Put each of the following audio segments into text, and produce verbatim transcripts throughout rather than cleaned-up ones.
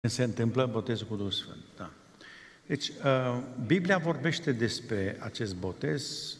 Când se întâmplă botezul cu Duhul Sfânt. Da. Deci, Biblia vorbește despre acest botez.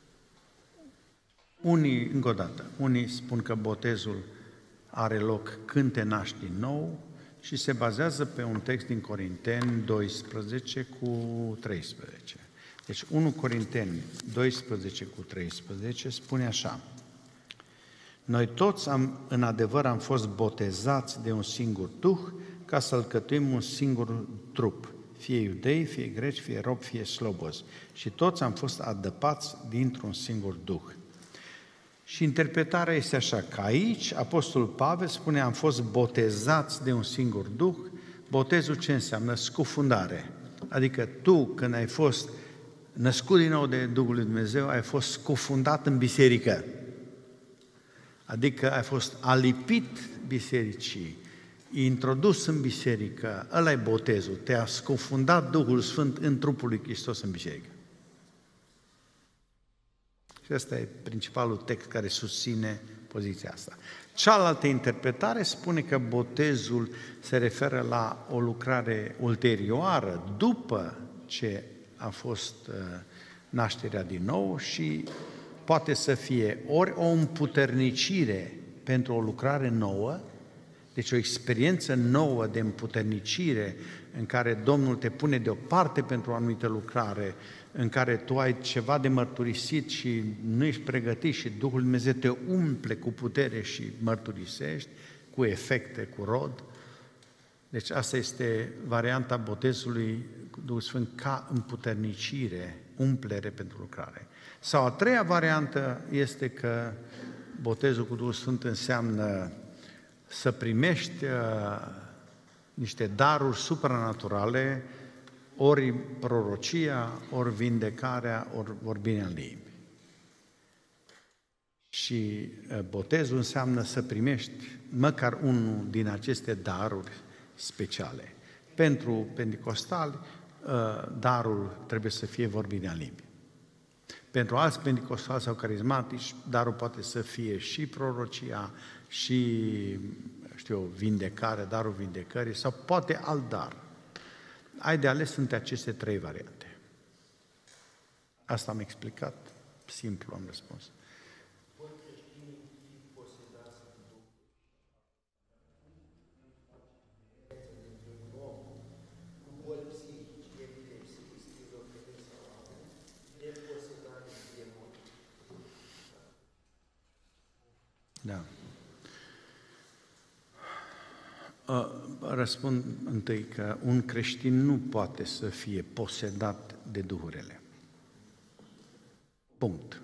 Unii, încă o dată, unii spun că botezul are loc când te naști din nou și se bazează pe un text din Corinteni doisprezece cu treisprezece. Deci unu Corinteni doisprezece cu treisprezece spune așa: noi toți am, în adevăr am fost botezați de un singur Duh ca să alcătuim un singur trup, fie iudei, fie greci, fie robi, fie slobozi. Și toți am fost adăpați dintr-un singur Duh. Și interpretarea este așa, că aici Apostolul Pavel spune am fost botezați de un singur Duh. Botezul ce înseamnă? Scufundare. Adică tu, când ai fost născut din nou de Duhul lui Dumnezeu, ai fost scufundat în biserică. Adică ai fost alipit bisericii, introdus în biserică, ăla e botezul, te-a scufundat Duhul Sfânt în trupul lui Hristos în biserică. Și ăsta e principalul text care susține poziția asta. Cealaltă interpretare spune că botezul se referă la o lucrare ulterioară, după ce a fost nașterea din nou și poate să fie ori o împuternicire pentru o lucrare nouă, deci o experiență nouă de împuternicire în care Domnul te pune deoparte pentru o anumită lucrare, în care tu ai ceva de mărturisit și nu ești pregătit și Duhul Dumnezeu te umple cu putere și mărturisești, cu efecte, cu rod. Deci asta este varianta botezului cu Duhul Sfânt ca împuternicire, umplere pentru lucrare. Sau a treia variantă este că botezul cu Duhul Sfânt înseamnă să primești uh, niște daruri supranaturale, ori prorocia, ori vindecarea, ori vorbirea în limbi. Și uh, botezul înseamnă să primești măcar unul din aceste daruri speciale. Pentru penticostali, uh, darul trebuie să fie vorbirea în limbi. Pentru alți penticostali sau carismatici, darul poate să fie și prorocia, și, știu eu, vindecare, darul vindecării, sau poate alt dar. Ai de ales între aceste trei variante. Asta am explicat, simplu am răspuns. Da. Răspund întâi că un creștin nu poate să fie posedat de duhurile. Punct.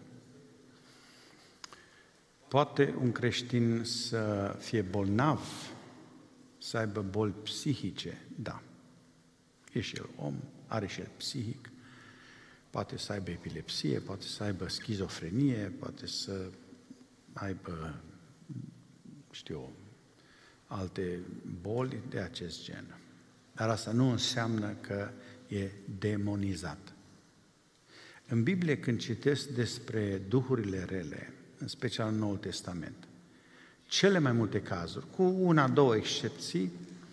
Poate un creștin să fie bolnav, să aibă boli psihice, da. E și el om, are și el psihic, poate să aibă epilepsie, poate să aibă schizofrenie, poate să aibă, știu, alte boli de acest gen. Dar asta nu înseamnă că e demonizat. În Biblie, când citesc despre duhurile rele, în special în Noul Testament, cele mai multe cazuri, cu una, două excepții,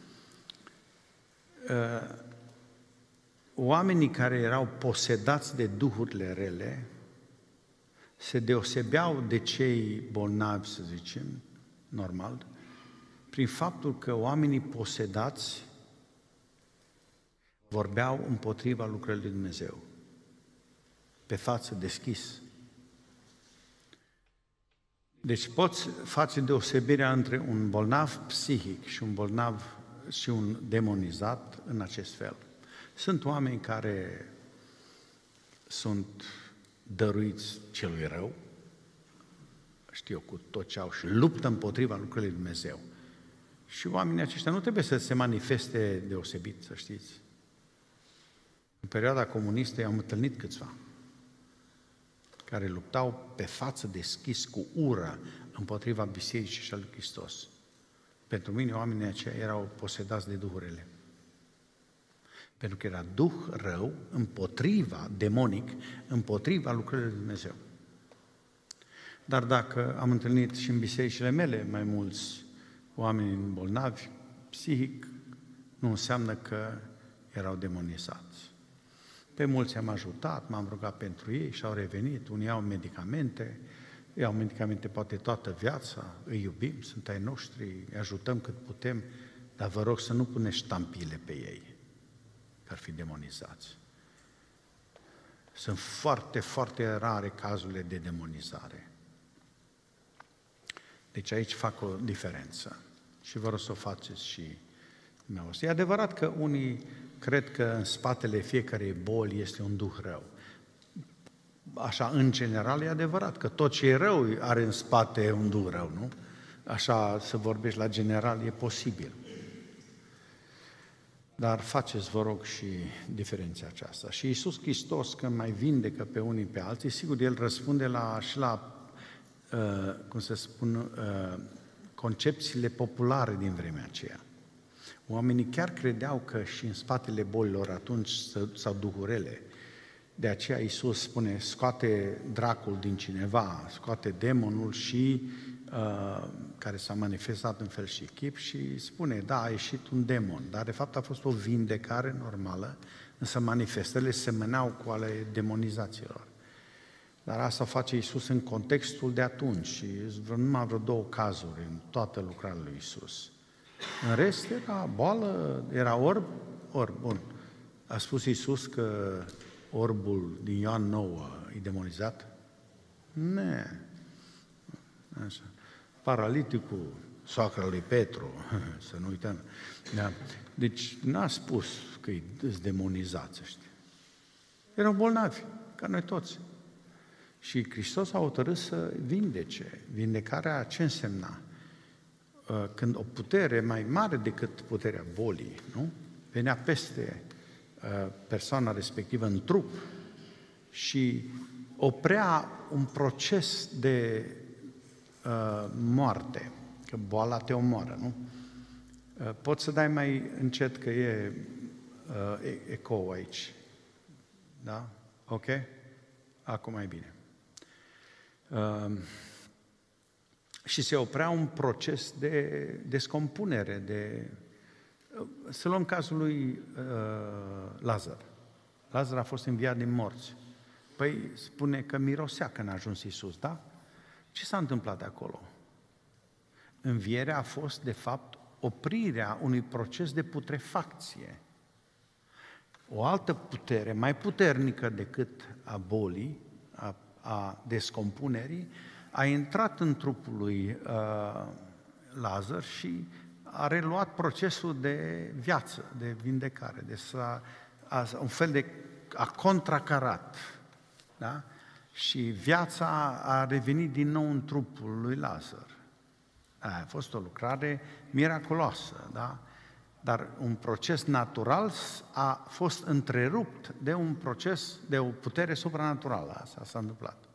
oamenii care erau posedați de duhurile rele se deosebeau de cei bolnavi, să zicem, normal, prin faptul că oamenii posedați vorbeau împotriva lucrării lui Dumnezeu, pe față deschis. Deci poți face deosebirea între un bolnav psihic și un bolnav și un demonizat în acest fel. Sunt oameni care sunt dăruiți celui rău, știu eu, cu tot ce au și luptă împotriva lucrării lui Dumnezeu. Și oamenii aceștia nu trebuie să se manifeste deosebit, să știți. În perioada comunistă am întâlnit câțiva care luptau pe față deschis cu ură împotriva bisericii și a lui Hristos. Pentru mine oamenii aceia erau posedați de duhurile. Pentru că era duh rău împotriva, demonic, împotriva lucrării lui Dumnezeu. Dar dacă am întâlnit și în bisericile mele mai mulți oameni bolnavi, psihic, nu înseamnă că erau demonizați. Pe mulți am ajutat, m-am rugat pentru ei și au revenit, unii au medicamente, iau medicamente poate toată viața, îi iubim, sunt ai noștri, îi ajutăm cât putem, dar vă rog să nu puneți ștampile pe ei, că ar fi demonizați. Sunt foarte, foarte rare cazurile de demonizare. Deci aici fac o diferență și vă rog să o faceți și dumneavoastră. E adevărat că unii cred că în spatele fiecarei boli este un duh rău. Așa, în general, e adevărat că tot ce e rău are în spate un duh rău, nu? Așa, să vorbești la general, e posibil. Dar faceți, vă rog, și diferența aceasta. Și Iisus Hristos, când mai vindecă pe unii pe alții, sigur, El răspunde la, și la, uh, cum să spun, uh, concepțiile populare din vremea aceea. Oamenii chiar credeau că și în spatele bolilor atunci s-au duhurele. De aceea Iisus spune, scoate dracul din cineva, scoate demonul și uh, care s-a manifestat în fel și chip și spune, da, a ieșit un demon, dar de fapt a fost o vindecare normală, însă manifestările semăneau cu ale demonizațiilor. Dar asta face Iisus în contextul de atunci și numai vreo două cazuri în toată lucrarea lui Iisus. În rest era boală, era orb, orb, bun. A spus Iisus că orbul din Ioan nouă e demonizat? Ne. Așa. Paraliticul, soacra lui Petru, să nu uităm. Da. Deci n-a spus că e demonizați ăștia. Erau bolnavi, ca noi toți. Și Hristos a hotărât să vindece. Vindecarea ce însemna? Când o putere mai mare decât puterea bolii, nu? Venea peste persoana respectivă în trup și oprea un proces de uh, moarte, că boala te omoară, nu? Uh, poți să dai mai încet că e uh, ecou aici, da? Ok? Acum mai bine. Uh, și se oprea un proces de descompunere, de... Să luăm cazul lui uh, Lazar. Lazar a fost înviat din morți. Păi spune că mirosea când a ajuns Iisus, da? Ce s-a întâmplat acolo? Învierea a fost, de fapt, oprirea unui proces de putrefacție. O altă putere, mai puternică decât a bolii, a, a descompunerii, a intrat în trupul lui uh, Lazar și a reluat procesul de viață, de vindecare, de s-a, a, un fel de a contracarat, da? Și viața a revenit din nou în trupul lui Lazar. Aia a fost o lucrare miraculoasă, da? Dar un proces natural a fost întrerupt de un proces, de o putere supranaturală. Asta s-a întâmplat.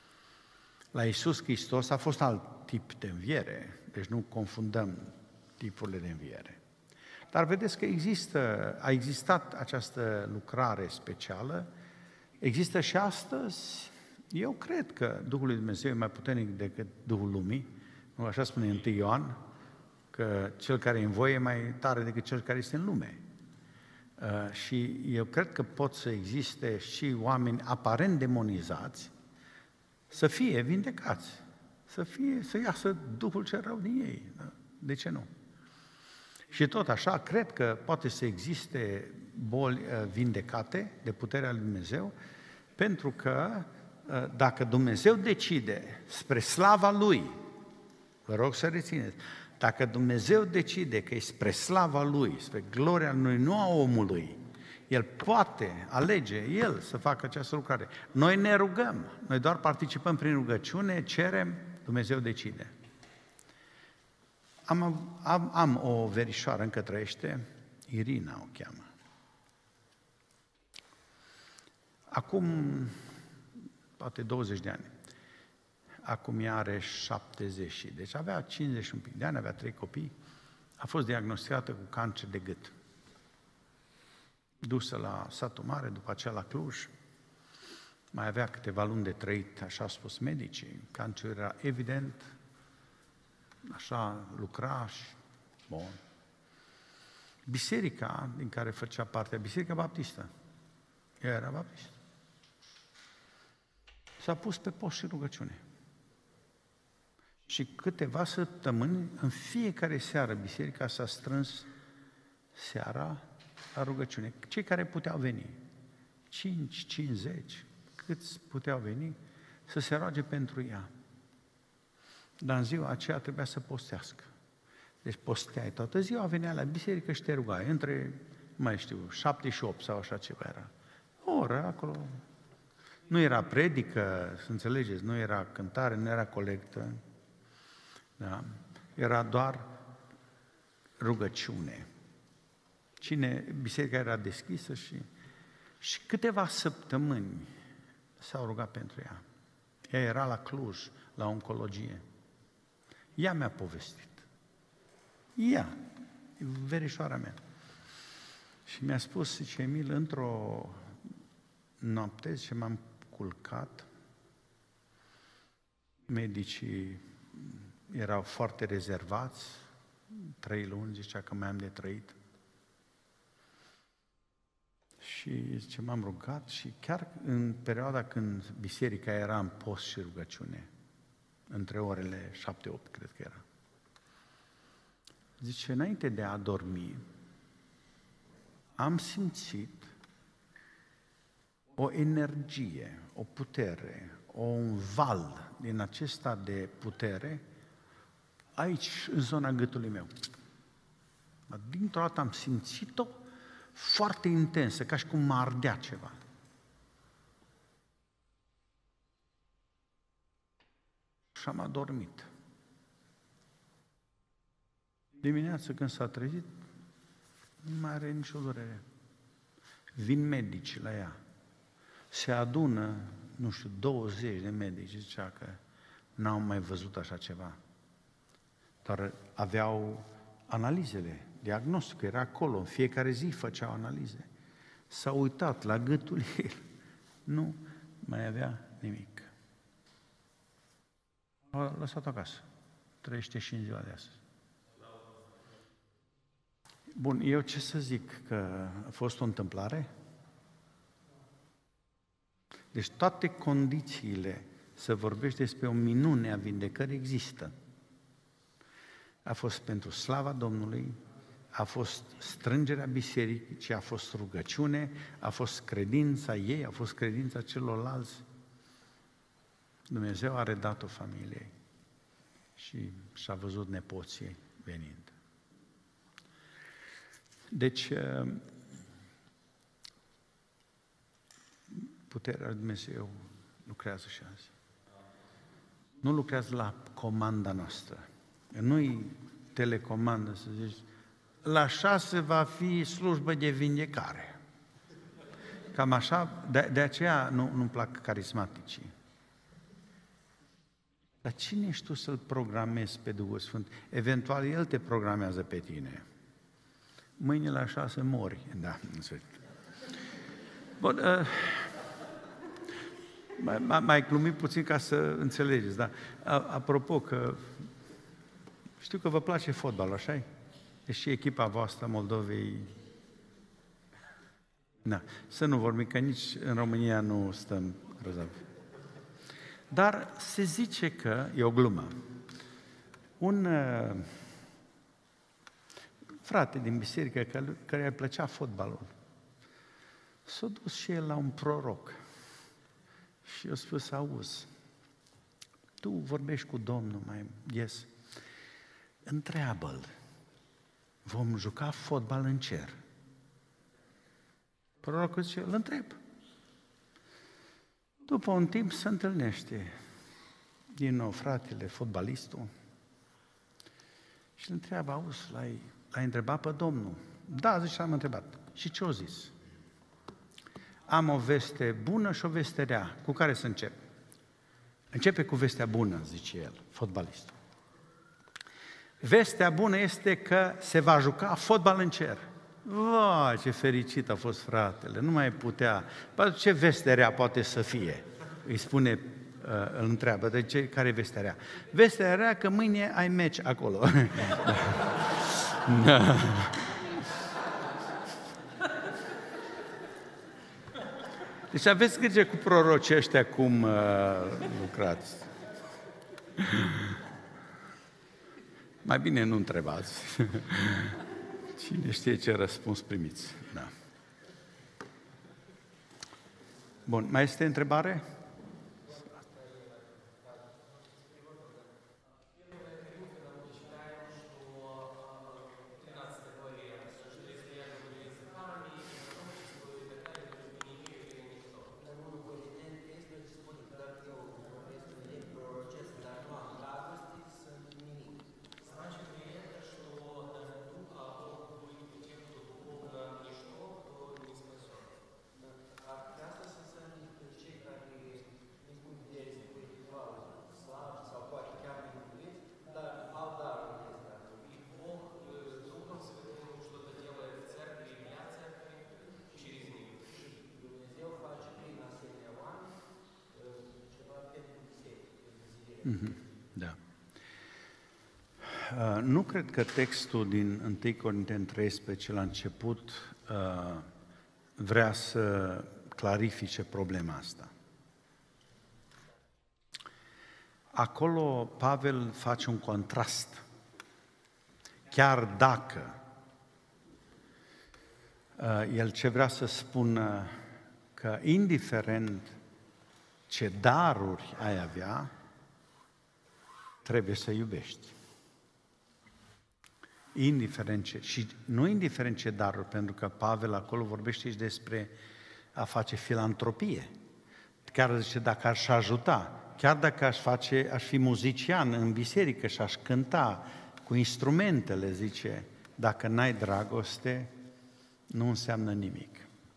La Iisus Hristos a fost alt tip de înviere, deci nu confundăm tipurile de înviere. Dar vedeți că există, a existat această lucrare specială, există și astăzi. Eu cred că Duhul lui Dumnezeu e mai puternic decât Duhul lumii, nu așa spune întâi Ioan, că cel care e în voi e mai tare decât cel care este în lume. Uh, și eu cred că pot să existe și oameni aparent demonizați să fie vindecați, să fie, să iasă Duhul cel rău din ei. Da? De ce nu? Și tot așa, cred că poate să existe boli vindecate de puterea lui Dumnezeu, pentru că dacă Dumnezeu decide spre slava Lui, vă rog să rețineți, dacă Dumnezeu decide că e spre slava Lui, spre gloria Lui, nu a omului, El poate alege, El să facă această lucrare. Noi ne rugăm, noi doar participăm prin rugăciune, cerem, Dumnezeu decide. Am, am, am o verișoară, încă trăiește, Irina o cheamă. Acum, poate douăzeci de ani, acum ea are șaptezeci, deci avea cincizeci și un pic de ani, avea trei copii, a fost diagnosticată cu cancer de gât. Dusă la satul mare, după aceea la Cluj, mai avea câteva luni de trăit, așa au spus medicii, cancerul era evident, așa lucra și bun. biserica din care făcea parte, Biserica Baptistă, ea era baptistă, s-a pus pe post și rugăciune. Și câteva săptămâni, în fiecare seară, biserica s-a strâns seara la rugăciune. Cei care puteau veni, cinci, cincizeci, câți puteau veni, să se roage pentru ea. Dar în ziua aceea trebuia să postească. Deci posteai toată ziua, venea la biserică și te rugai, între, mai știu, șapte și opt sau așa ceva era. O oră acolo. Nu era predică, să înțelegeți, nu era cântare, nu era colectă. Da? Era doar rugăciune. Cine, biserica era deschisă și, și câteva săptămâni s-au rugat pentru ea. Ea era la Cluj, la oncologie. Ea mi-a povestit. Ea, verișoara mea. Și mi-a spus, zice, Emil, într-o noapte, zice, m-am culcat, medicii erau foarte rezervați, trei luni, zicea că mai am de trăit. Și zice, m-am rugat și chiar în perioada când biserica era în post și rugăciune, între orele șapte opt, cred că era. Zice, înainte de a dormi, am simțit o energie, o putere, un val din acesta de putere aici, în zona gâtului meu. Dintr-o dată am simțit-o foarte intensă, ca și cum mă ardea ceva. Și am adormit. Dimineața când s-a trezit, nu mai are nicio durere. Vin medici la ea. Se adună, nu știu, douăzeci de medici, zicea că n-au mai văzut așa ceva. Dar aveau analizele, diagnosticul era acolo, în fiecare zi făceau analize. S-au uitat la gâtul ei, nu mai avea nimic. A lăsat acasă, trăiește și în ziua de astăzi. Bun, eu ce să zic, că a fost o întâmplare? Deci toate condițiile să vorbești despre o minune a vindecării există. A fost pentru slava Domnului, a fost strângerea bisericii, a fost rugăciune, a fost credința ei, a fost credința celorlalți. Dumnezeu a redat-o familiei și și-a văzut nepoții venind. Deci, puterea lui Dumnezeu lucrează și azi. Nu lucrează la comanda noastră. Nu-i telecomandă să zici, la șase va fi slujbă de vindecare. Cam așa, de, de aceea nu, nu-mi plac carismaticii. Dar cine ești tu să-L programezi pe Duhul Sfânt? Eventual El te programează pe tine. Mâine la șase mori. Da, în sfârșit. Bun, uh, mai, mai glumit puțin ca să înțelegeți, da? Apropo că știu că vă place fotbalul, așa-i? E și echipa voastră Moldovei. Da, să nu vorbim, că nici în România nu stăm grozavi. Dar se zice că, e o glumă, un uh, frate din biserică care îi plăcea fotbalul, s-a dus și el la un proroc și i-a spus, auzi, tu vorbești cu Domnul mai des, întreabă-l, vom juca fotbal în cer? Prorocul zice, îl întreb. După un timp se întâlnește din nou fratele, fotbalistul, și îl întreabă, auzi, l-ai, l-ai întrebat pe Domnul? Da, zice, am întrebat. Și ce-o zis? Am o veste bună și o veste rea. Cu care să încep? Începe cu vestea bună, zice el, fotbalistul. Vestea bună este că se va juca fotbal în cer. Vai, ce fericit a fost fratele, nu mai putea. Ce veste rea poate să fie? Îi spune, îl întreabă, de ce, care e vestea rea? Vestea rea că mâine ai meci acolo. Deci aveți grijă cu prorocii ăștia cum uh, lucrați. Mai bine nu întrebați. Cine știe ce răspuns primiți. Da. Bun, mai este întrebare? Da. Nu cred că textul din întâi Corinteni treisprezece la început vrea să clarifice problema asta. Acolo Pavel face un contrast. Chiar dacă el ce vrea să spună că indiferent ce daruri ai avea, trebuie să iubești. Indiferent ce, și nu indiferent ce daruri, pentru că Pavel acolo vorbește și despre a face filantropie. Chiar zice, dacă aș ajuta, chiar dacă aș face, aș fi muzician în biserică și aș cânta cu instrumentele, zice, dacă n-ai dragoste, nu înseamnă nimic.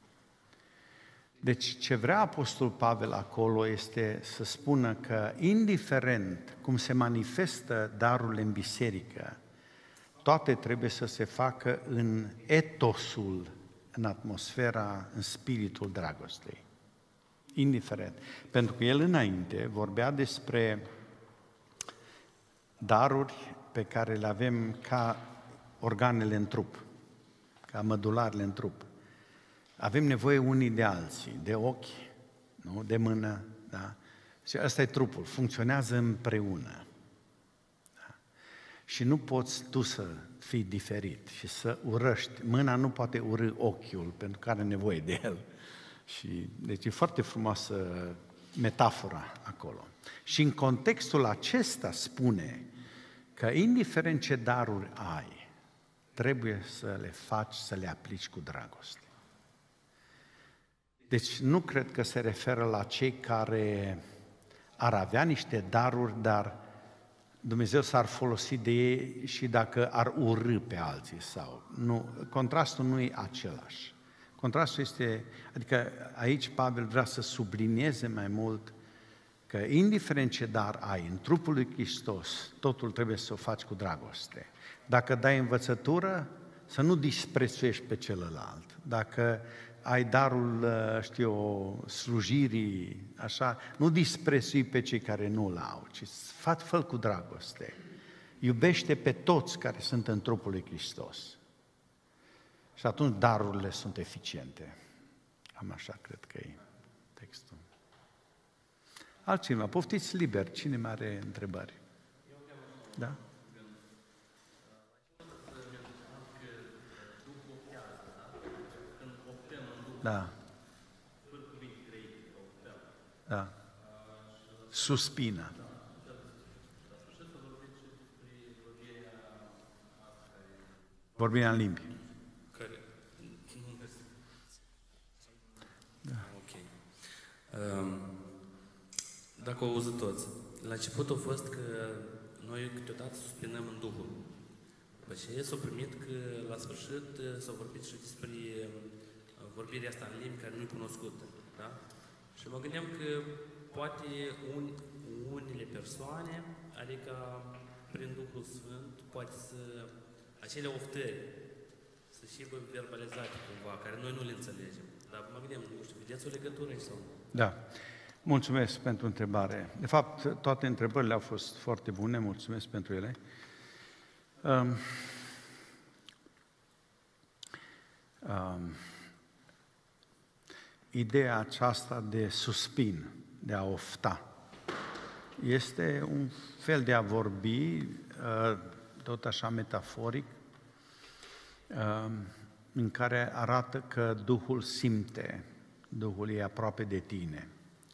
Deci ce vrea Apostol Pavel acolo este să spună că indiferent cum se manifestă darurile în biserică, toate trebuie să se facă în etosul, în atmosfera, în spiritul dragostei. Indiferent. Pentru că el înainte vorbea despre daruri pe care le avem ca organele în trup, ca mădularele în trup. Avem nevoie unii de alții, de ochi, nu? De mână, da? Și ăsta e trupul, funcționează împreună. Da? Și nu poți tu să fii diferit și să urăști. Mâna nu poate urâ ochiul pentru că are nevoie de el. Și, deci e foarte frumoasă metafora acolo. Și în contextul acesta spune că indiferent ce daruri ai, trebuie să le faci, să le aplici cu dragoste. Deci nu cred că se referă la cei care ar avea niște daruri, dar Dumnezeu s-ar folosi de ei și dacă ar urî pe alții sau nu. Contrastul nu e același. Contrastul este, adică aici Pavel vrea să sublinieze mai mult că indiferent ce dar ai în trupul lui Hristos, totul trebuie să o faci cu dragoste. Dacă dai învățătură, să nu disprețuiești pe celălalt. Dacă ai darul, știu eu, slujirii, așa, nu disprețui pe cei care nu-l au, ci fă-l cu dragoste. Iubește pe toți care sunt în trupul lui Hristos. Și atunci darurile sunt eficiente. Cam așa cred că e textul. Altcineva, poftiți liber, cine mai are întrebări? Da? Da. Da. Suspină. Vorbirea în limbi. Da. Ok. Um, dacă o auzit toți, la început a fost că noi câteodată suspinăm în Duhul. După ce s-a primit că la sfârșit s-a vorbit și despre vorbirea asta în limbi care nu e cunoscută. Da? Și mă gândeam că poate un, unele persoane, adică prin Duhul Sfânt, poate să acele oftări să și verbalizate cumva, care noi nu le înțelegem. Dar mă gândeam, nu știu, vedeți o legătură sau nu? Da. Mulțumesc pentru întrebare. De fapt, toate întrebările au fost foarte bune, mulțumesc pentru ele. Um, um, ideea aceasta de suspin, de a ofta. Este un fel de a vorbi, tot așa metaforic, în care arată că Duhul simte, Duhul e aproape de tine.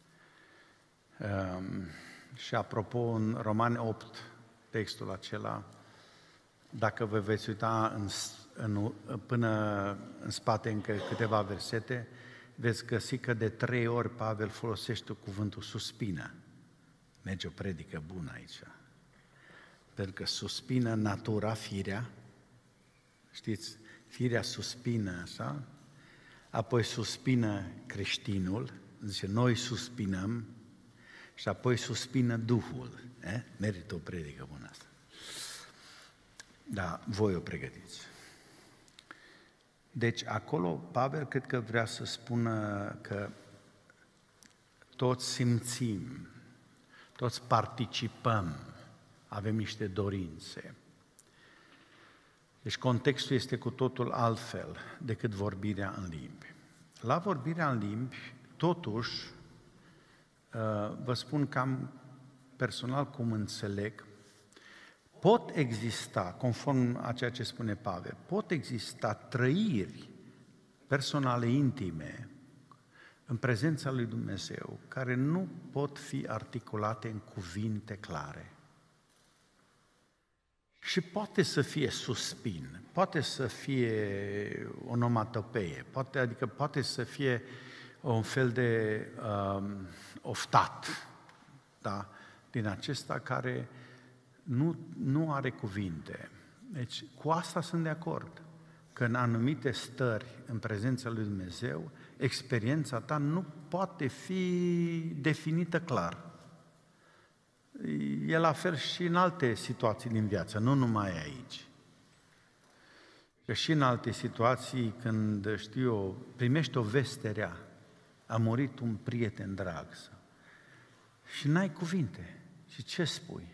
Și apropo, în Romani opt, textul acela, dacă vă veți uita în, în, până în spate încă câteva versete, veți găsi că de trei ori Pavel folosește cuvântul suspină. Merge o predică bună aici. Pentru că suspină natura, firea, știți, firea suspină așa, apoi suspină creștinul, zice, noi suspinăm, și apoi suspină Duhul. Eh? Merită o predică bună asta. Da, voi o pregătiți. Deci acolo Pavel cred că vrea să spună că toți simțim, toți participăm, avem niște dorințe. Deci contextul este cu totul altfel decât vorbirea în limbi. La vorbirea în limbi, totuși, vă spun cam personal cum înțeleg, pot exista, conform a ceea ce spune Pavel, pot exista trăiri personale intime în prezența lui Dumnezeu, care nu pot fi articulate în cuvinte clare. Și poate să fie suspin, poate să fie onomatopeie, poate, adică poate să fie un fel de um, oftat, da? Din acesta care nu, nu are cuvinte. Deci cu asta sunt de acord, că în anumite stări, în prezența lui Dumnezeu, experiența ta nu poate fi definită clar. E la fel și în alte situații din viață, nu numai aici. Că și în alte situații, când, știu eu, primești o veste rea, a murit un prieten drag, și n-ai cuvinte. Și ce spui?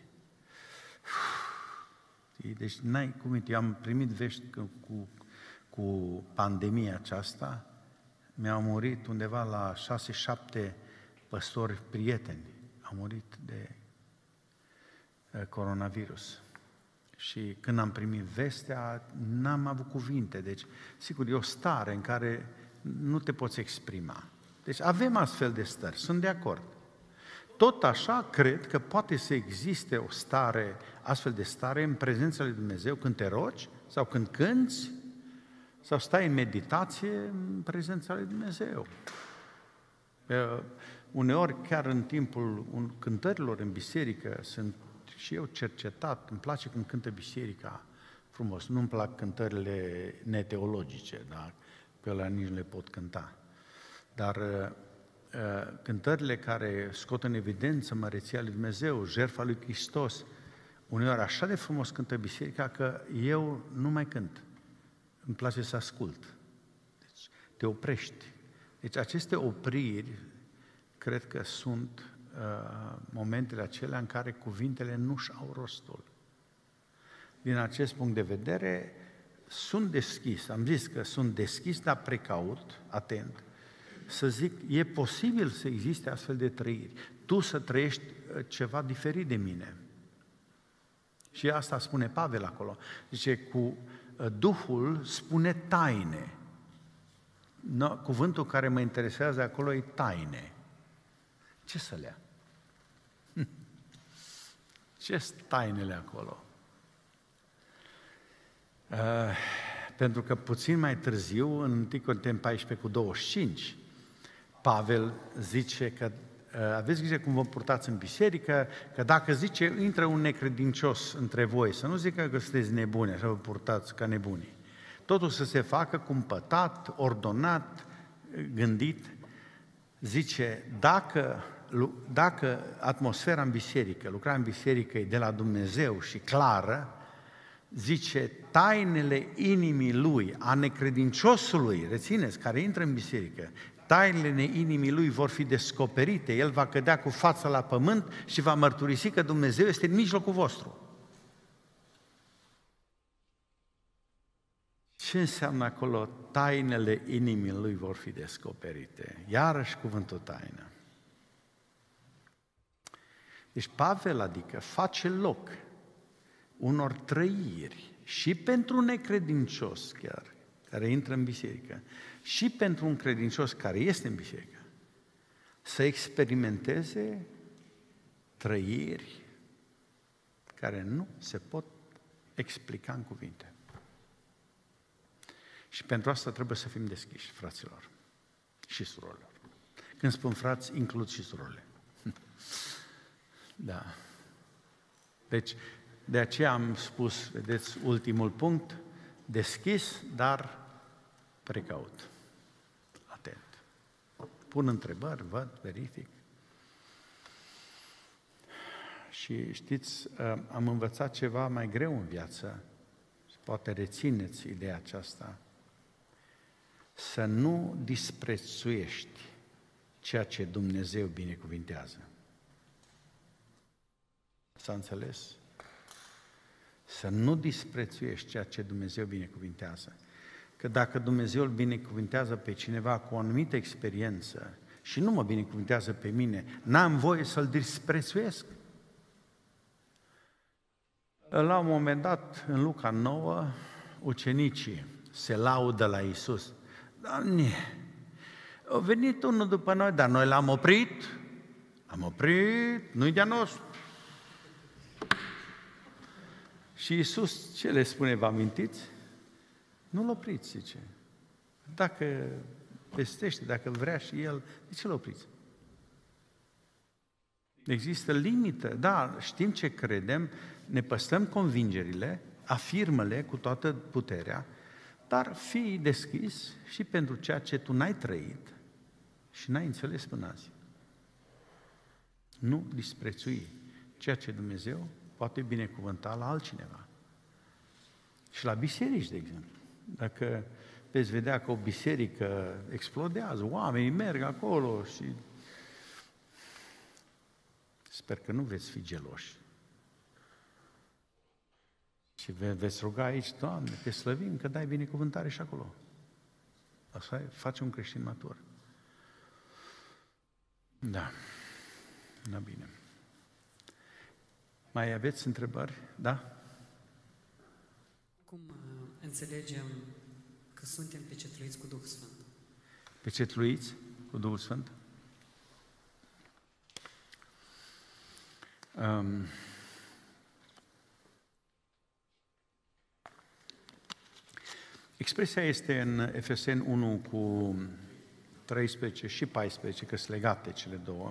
Deci n-ai cuvinte. Eu am primit vești cu, cu, cu pandemia aceasta, mi-au murit undeva la șase, șapte păstori prieteni. Au murit de coronavirus. Și când am primit vestea, n-am avut cuvinte. Deci, sigur, e o stare în care nu te poți exprima. Deci avem astfel de stări, sunt de acord. Tot așa, cred că poate să existe o stare, astfel de stare în prezența lui Dumnezeu când te rogi sau când cânți sau stai în meditație în prezența lui Dumnezeu. Uneori, chiar în timpul cântărilor în biserică, sunt și eu cercetat, îmi place când cântă biserica frumos. Nu-mi plac cântările neteologice, dar pe ăla nici nu le pot cânta. Dar uh, cântările care scot în evidență măreția lui Dumnezeu, jertfa lui Hristos, uneori așa de frumos cântă biserica că eu nu mai cânt. Îmi place să ascult. Deci te oprești. Deci aceste opriri cred că sunt uh, momentele acelea în care cuvintele nu-și au rostul. Din acest punct de vedere, sunt deschis, am zis că sunt deschis, dar precaut, atent, să zic, e posibil să existe astfel de trăiri. Tu să trăiești ceva diferit de mine. Și asta spune Pavel acolo. Zice, cu Duhul spune taine. No, cuvântul care mă interesează acolo e taine. Ce să le ia? Ce-s tainele acolo? Uh, pentru că puțin mai târziu, în întâi Corinteni paisprezece cu douăzeci și cinci, Pavel zice că uh, aveți grijă cum vă purtați în biserică, că dacă zice, intră un necredincios între voi, să nu zică că sunteți nebuni, așa vă purtați ca nebunii. Totul să se facă cumpătat, ordonat, gândit. Zice, dacă, dacă atmosfera în biserică, lucrarea în biserică e de la Dumnezeu și clară, zice, tainele inimii lui, a necredinciosului, rețineți, care intră în biserică, tainele inimii lui vor fi descoperite, el va cădea cu fața la pământ și va mărturisi că Dumnezeu este în mijlocul vostru. Ce înseamnă acolo? Tainele inimii lui vor fi descoperite. Iarăși cuvântul taină. Deci Pavel, adică, face loc unor trăiri și pentru un necredincios chiar, care intră în biserică, și pentru un credincios care este în biserică, să experimenteze trăiri care nu se pot explica în cuvinte. Și pentru asta trebuie să fim deschiși, fraților și surorilor. Când spun frați, includ și surorile. Da. Deci, de aceea am spus, vedeți, ultimul punct, deschis, dar precaut, atent. Pun întrebări, văd, verific. Și știți, am învățat ceva mai greu în viață, poate rețineți ideea aceasta, să nu disprețuiești ceea ce Dumnezeu binecuvintează. S-a înțeles? Să nu disprețuiești ceea ce Dumnezeu binecuvintează. Că dacă Dumnezeu îl binecuvintează pe cineva cu o anumită experiență și nu mă binecuvintează pe mine, n-am voie să-l disprețuiesc. La un moment dat, în Luca nouă, ucenicii se laudă la Iisus. Doamne, a venit unul după noi, dar noi l-am oprit, l-am oprit, nu-i de-a nostru. Și Iisus ce le spune, vă amintiți? Nu-l opriți, zice. Dacă pestește, dacă vrea și el, de ce l opriți? Există limită, da, știm ce credem, ne păstrăm convingerile, afirmă-le cu toată puterea, dar fii deschis și pentru ceea ce tu n-ai trăit și n-ai înțeles până azi. Nu disprețui ceea ce Dumnezeu poate binecuvânta la altcineva. Și la biserici, de exemplu. Dacă veți vedea că o biserică explodează, oamenii merg acolo și sper că nu veți fi geloși. Și ve- veți ruga aici, Doamne, te slăvim că dai binecuvântare și acolo. Așa face un creștin matur. Da. Da, bine. Mai aveți întrebări? Da? Cum uh, înțelegem că suntem pecetluiți cu Duhul Sfânt? Pecetluiți cu Duhul Sfânt? Um, expresia este în Efeseni unu cu treisprezece și paisprezece, că sunt legate cele două.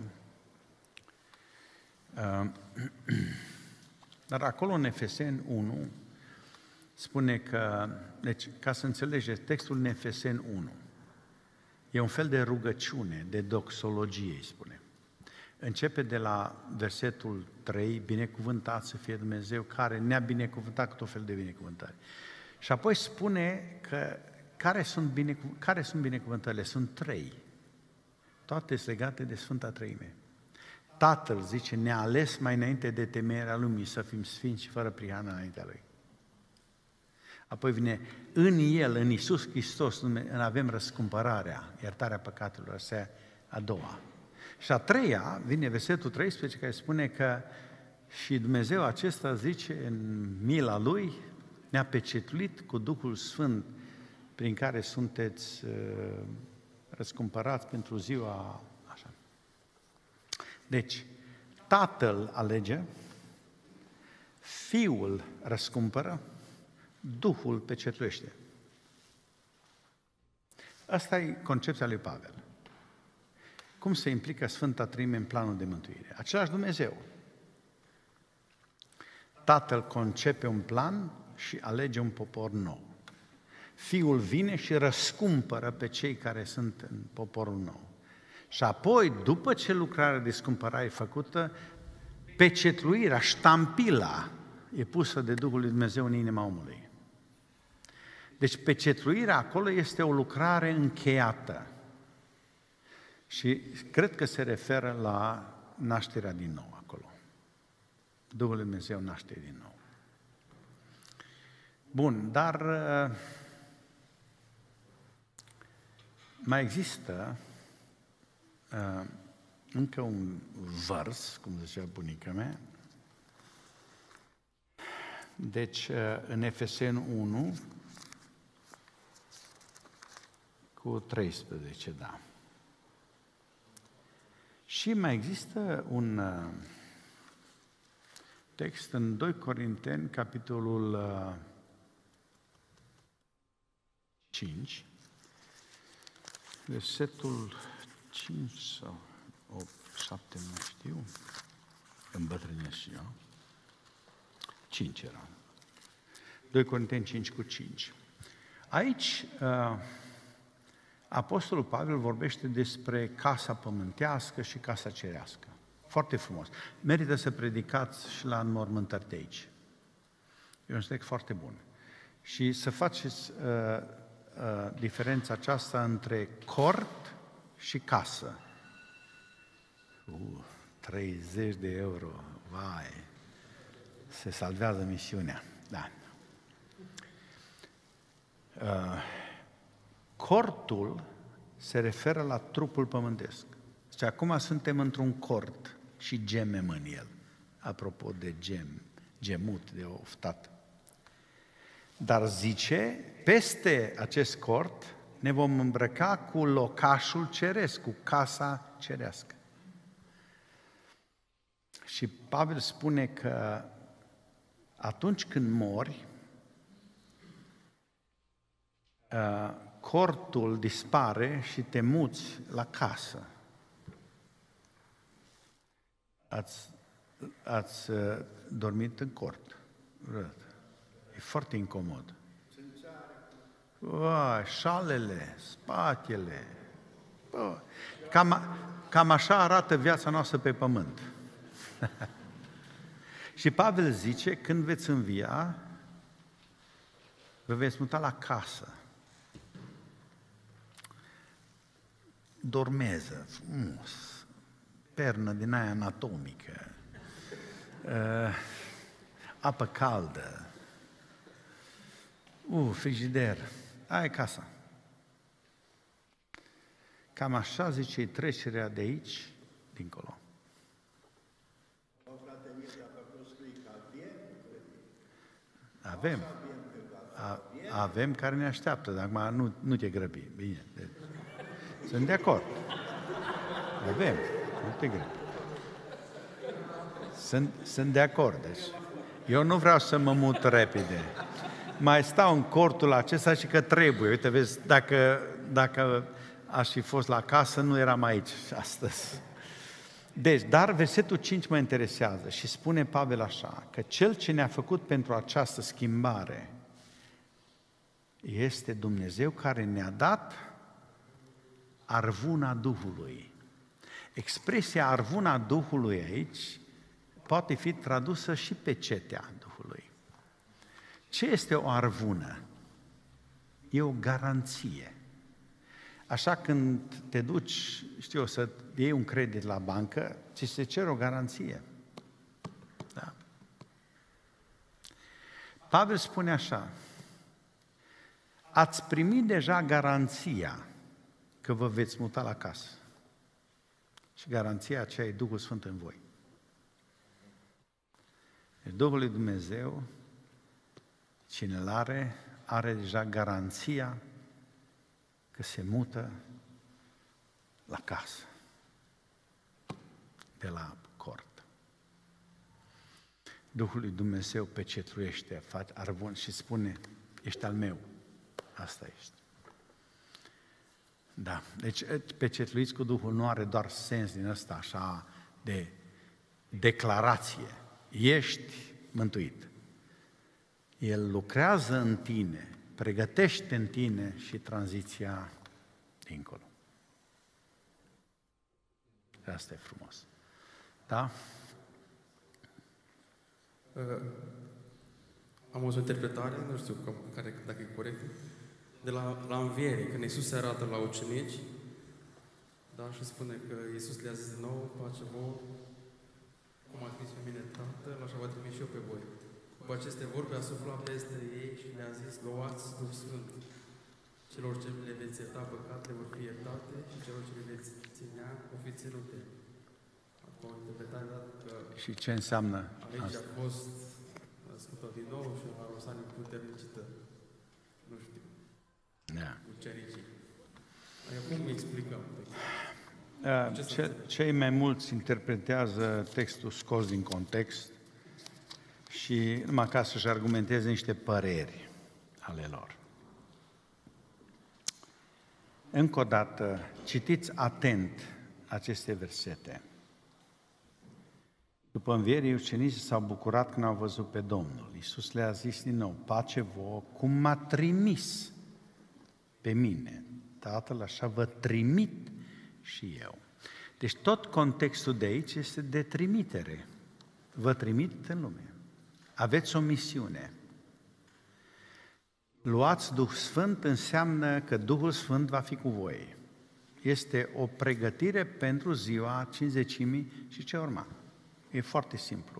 Uh, dar acolo în Efeseni unu spune că, deci ca să înțelegeți, textul în Efeseni unu e un fel de rugăciune, de doxologie, îi spune. Începe de la versetul trei, binecuvântat să fie Dumnezeu care ne-a binecuvântat cu tot fel de binecuvântări. Și apoi spune că care sunt, binecu- care sunt binecuvântările? Sunt trei. Toate sunt legate de Sfânta Treime. Tatăl, zice, ne-a ales mai înainte de temerea lumii să fim sfinți și fără prihană înaintea Lui. Apoi vine, în El, în Iisus Hristos, avem răscumpărarea, iertarea păcatelor, asta e a doua. Și a treia, vine versetul treisprezece, care spune că și Dumnezeu acesta, zice, în mila Lui, ne-a pecetluit cu Duhul Sfânt, prin care sunteți uh, răscumpărați pentru ziua așa. Deci, Tatăl alege, Fiul răscumpără, Duhul pecetluiește. Asta e concepția lui Pavel. Cum se implică Sfânta Treime în planul de mântuire? Același Dumnezeu. Tatăl concepe un plan și alege un popor nou. Fiul vine și răscumpără pe cei care sunt în poporul nou. Și apoi, după ce lucrarea de scumpărare e făcută, pecetluirea, ștampila, e pusă de Duhul lui Dumnezeu în inima omului. Deci pecetluirea acolo este o lucrare încheiată. Și cred că se referă la nașterea din nou acolo. Duhul lui Dumnezeu naște din nou. Bun, dar mai există uh, încă un vers, cum zicea bunica mea. Deci, uh, în Efeseni unu, cu treisprezece, da. Și mai există un uh, text în doi Corinteni, capitolul uh, cinci, versetul cinci sau opt, șapte, nu știu, îmbătrânesc și eu. cinci era. doi Corinteni cinci cu cinci. Aici, uh, Apostolul Pavel vorbește despre casa pământească și casa cerească. Foarte frumos. Merită să predicați și la înmormântări de aici. E un text foarte bun. Și să faceți uh, uh, diferența aceasta între cort și casă. Uh, treizeci de euro, vai, se salvează misiunea. Da. Uh, cortul se referă la trupul pământesc. Deci acum suntem într-un cort și gemem în el. Apropo de gem, gemut, de oftat. Dar zice, peste acest cort ne vom îmbrăca cu locașul ceresc, cu casa cerească. Și Pavel spune că atunci când mori, cortul dispare și te muți la casă. Ați, ați dormit în cort. E foarte incomod. Uai, șalele, spatele. Bă, cam, cam așa arată viața noastră pe pământ. Și Pavel zice, când veți învia, vă veți muta la casă. Dormeză, frumos, pernă din aia anatomică, uh, apă caldă, uh, frigider, aia e casa. Cam așa zice trecerea de aici, dincolo. Avem. A, avem care ne așteaptă, dar acum nu, nu te grăbi. Bine. Sunt de acord. Avem. Nu te grăbi. Sunt, sunt de acord. Deci, eu nu vreau să mă mut repede. Mai stau în cortul acesta și că trebuie. Uite, vezi, dacă, dacă aș fi fost la casă, nu eram aici astăzi. Deci, dar versetul cinci mă interesează și spune Pavel așa, că Cel ce ne-a făcut pentru această schimbare este Dumnezeu care ne-a dat arvuna Duhului. Expresia arvuna Duhului aici poate fi tradusă și pecetea Duhului. Ce este o arvună? E o garanție. Așa când te duci, știu, să iei un credit la bancă, ți se cere o garanție. Da. Pavel spune așa, ați primit deja garanția că vă veți muta la casă. Și garanția aceea e Duhul Sfânt în voi. Deci Duhul lui Dumnezeu, cine îl are, are deja garanția că se mută la casă, de la cort. Duhul lui Dumnezeu pecetluiește, face arvun și spune, ești al meu, asta ești. Da, deci pecetluiți cu Duhul nu are doar sens din ăsta așa de declarație. Ești mântuit. El lucrează în tine, pregătește în tine și tranziția dincolo. Asta e frumos. Da? Uh, am o interpretare, nu știu cum, care, dacă e corect, de la, la înviere, când Iisus se arată la ucenici, da, și spune că Iisus le-a zis din nou, pace vouă, cum a trimis pe mine Tatăl, așa va trimis și eu pe voi. Cu aceste vorbe a suflat peste ei și le-a zis, luați Duh Sfânt. Celor ce le veți ierta păcatele vor fi iertate și celor ce le veți ținea vor fi ținute. Acum, interpretarea dată că Și ce înseamnă aici asta? a fost născută din nou și a lăsat neputernicită. Nu știu, Da. ucenicii. Adică cum explicăm? Ce, cei mai mulți interpretează textul scos din context și numai ca să-și argumenteze niște păreri ale lor. Încă o dată, citiți atent aceste versete. După învierii, ucenicii s-au bucurat când au văzut pe Domnul. Iisus le-a zis din nou, pace vouă, cum m-a trimis pe mine. Tatăl, așa vă trimit și eu. Deci tot contextul de aici este de trimitere. Vă trimit în lume. Aveți o misiune. Luați Duh Sfânt înseamnă că Duhul Sfânt va fi cu voi. Este o pregătire pentru ziua Cincizecimii și ce urma. E foarte simplu.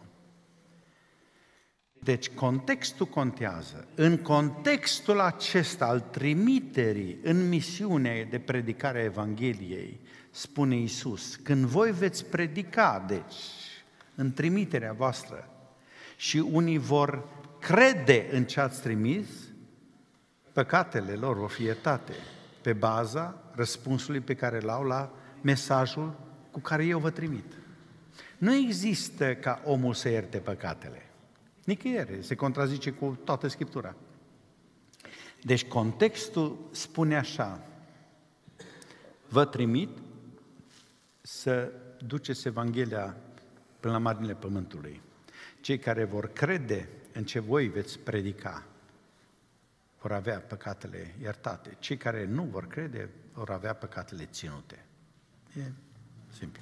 Deci contextul contează. În contextul acesta al trimiterii în misiunea de predicare a Evangheliei, spune Iisus, când voi veți predica, deci, în trimiterea voastră, și unii vor crede în ce ați trimis, păcatele lor vor fi iertate pe baza răspunsului pe care l-au la mesajul cu care eu vă trimit. Nu există ca omul să ierte păcatele. Nicăieri, se contrazice cu toată Scriptura. Deci contextul spune așa, vă trimit să duceți Evanghelia până la marginile pământului. Cei care vor crede în ce voi veți predica vor avea păcatele iertate. Cei care nu vor crede vor avea păcatele ținute. E simplu.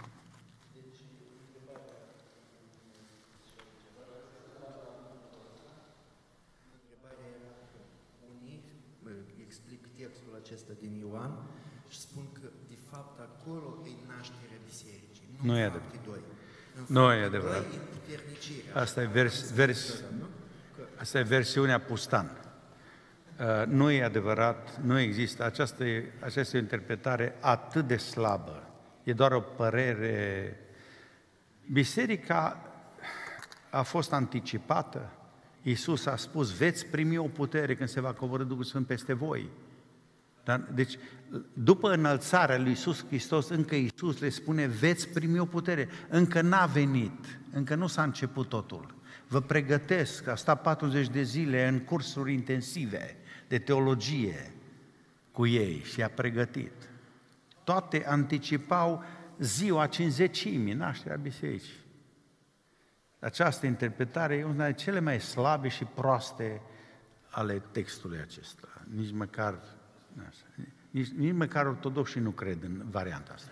Explic textul acesta din Ioan și spun că, de fapt, acolo e nașterea bisericii. Nu, nu e adevărat. Nu e adevărat. Asta e, vers, vers, asta e versiunea Pustan. Uh, nu e adevărat, nu există. Aceasta e, aceasta e o interpretare atât de slabă. E doar o părere. Biserica a fost anticipată. Iisus a spus, veți primi o putere când se va coborî Duhul Sfânt peste voi. Dar, deci, după înălțarea lui Iisus Hristos, încă Iisus le spune, veți primi o putere. Încă n-a venit, încă nu s-a început totul. Vă pregătesc, a stat patruzeci de zile în cursuri intensive de teologie cu ei și i-a pregătit. Toate anticipau ziua Cincizecimii, nașterea bisericii. Această interpretare e una dintre cele mai slabe și proaste ale textului acesta. Nici măcar, nici, nici măcar ortodoxii nu cred în varianta asta.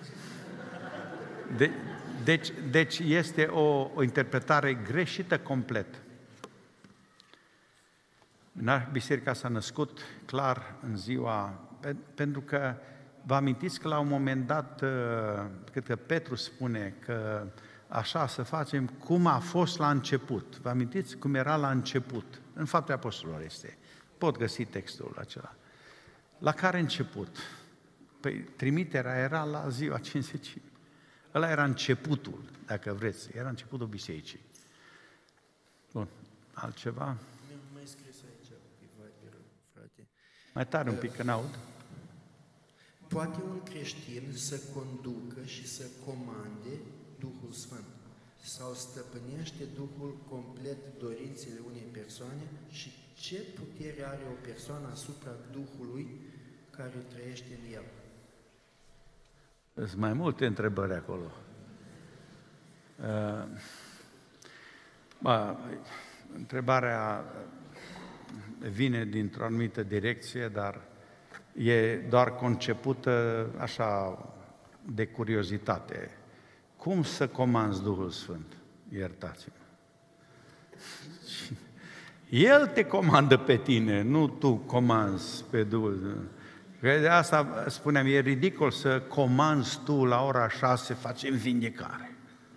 De, deci, deci este o, o interpretare greșită complet. Biserica s-a născut clar în ziua, pentru că vă amintiți că la un moment dat, cred că Petru spune că așa să facem cum a fost la început. Vă amintiți cum era la început? În Faptele Apostolilor este. Pot găsi textul acela. La care început? Păi trimiterea era la ziua Cincizecimii. Ăla era începutul, dacă vreți. Era începutul bisericii. Bun. Altceva? Nu mai scris aici, frate. Mai tare un pic, că n-aud. Poate un creștin să conducă și să comande Duhul Sfânt? Sau stăpânește Duhul complet dorințele unei persoane și ce putere are o persoană asupra Duhului care trăiește în el? Sunt mai multe întrebări acolo. Uh, ba, întrebarea vine dintr-o anumită direcție, dar e doar concepută așa de curiozitate. Cum să comanzi Duhul Sfânt? Iertați-mă. El te comandă pe tine, nu tu comanzi pe Duhul Sfânt. De asta spuneam, e ridicol să comanzi tu la ora șase, facem vindecare.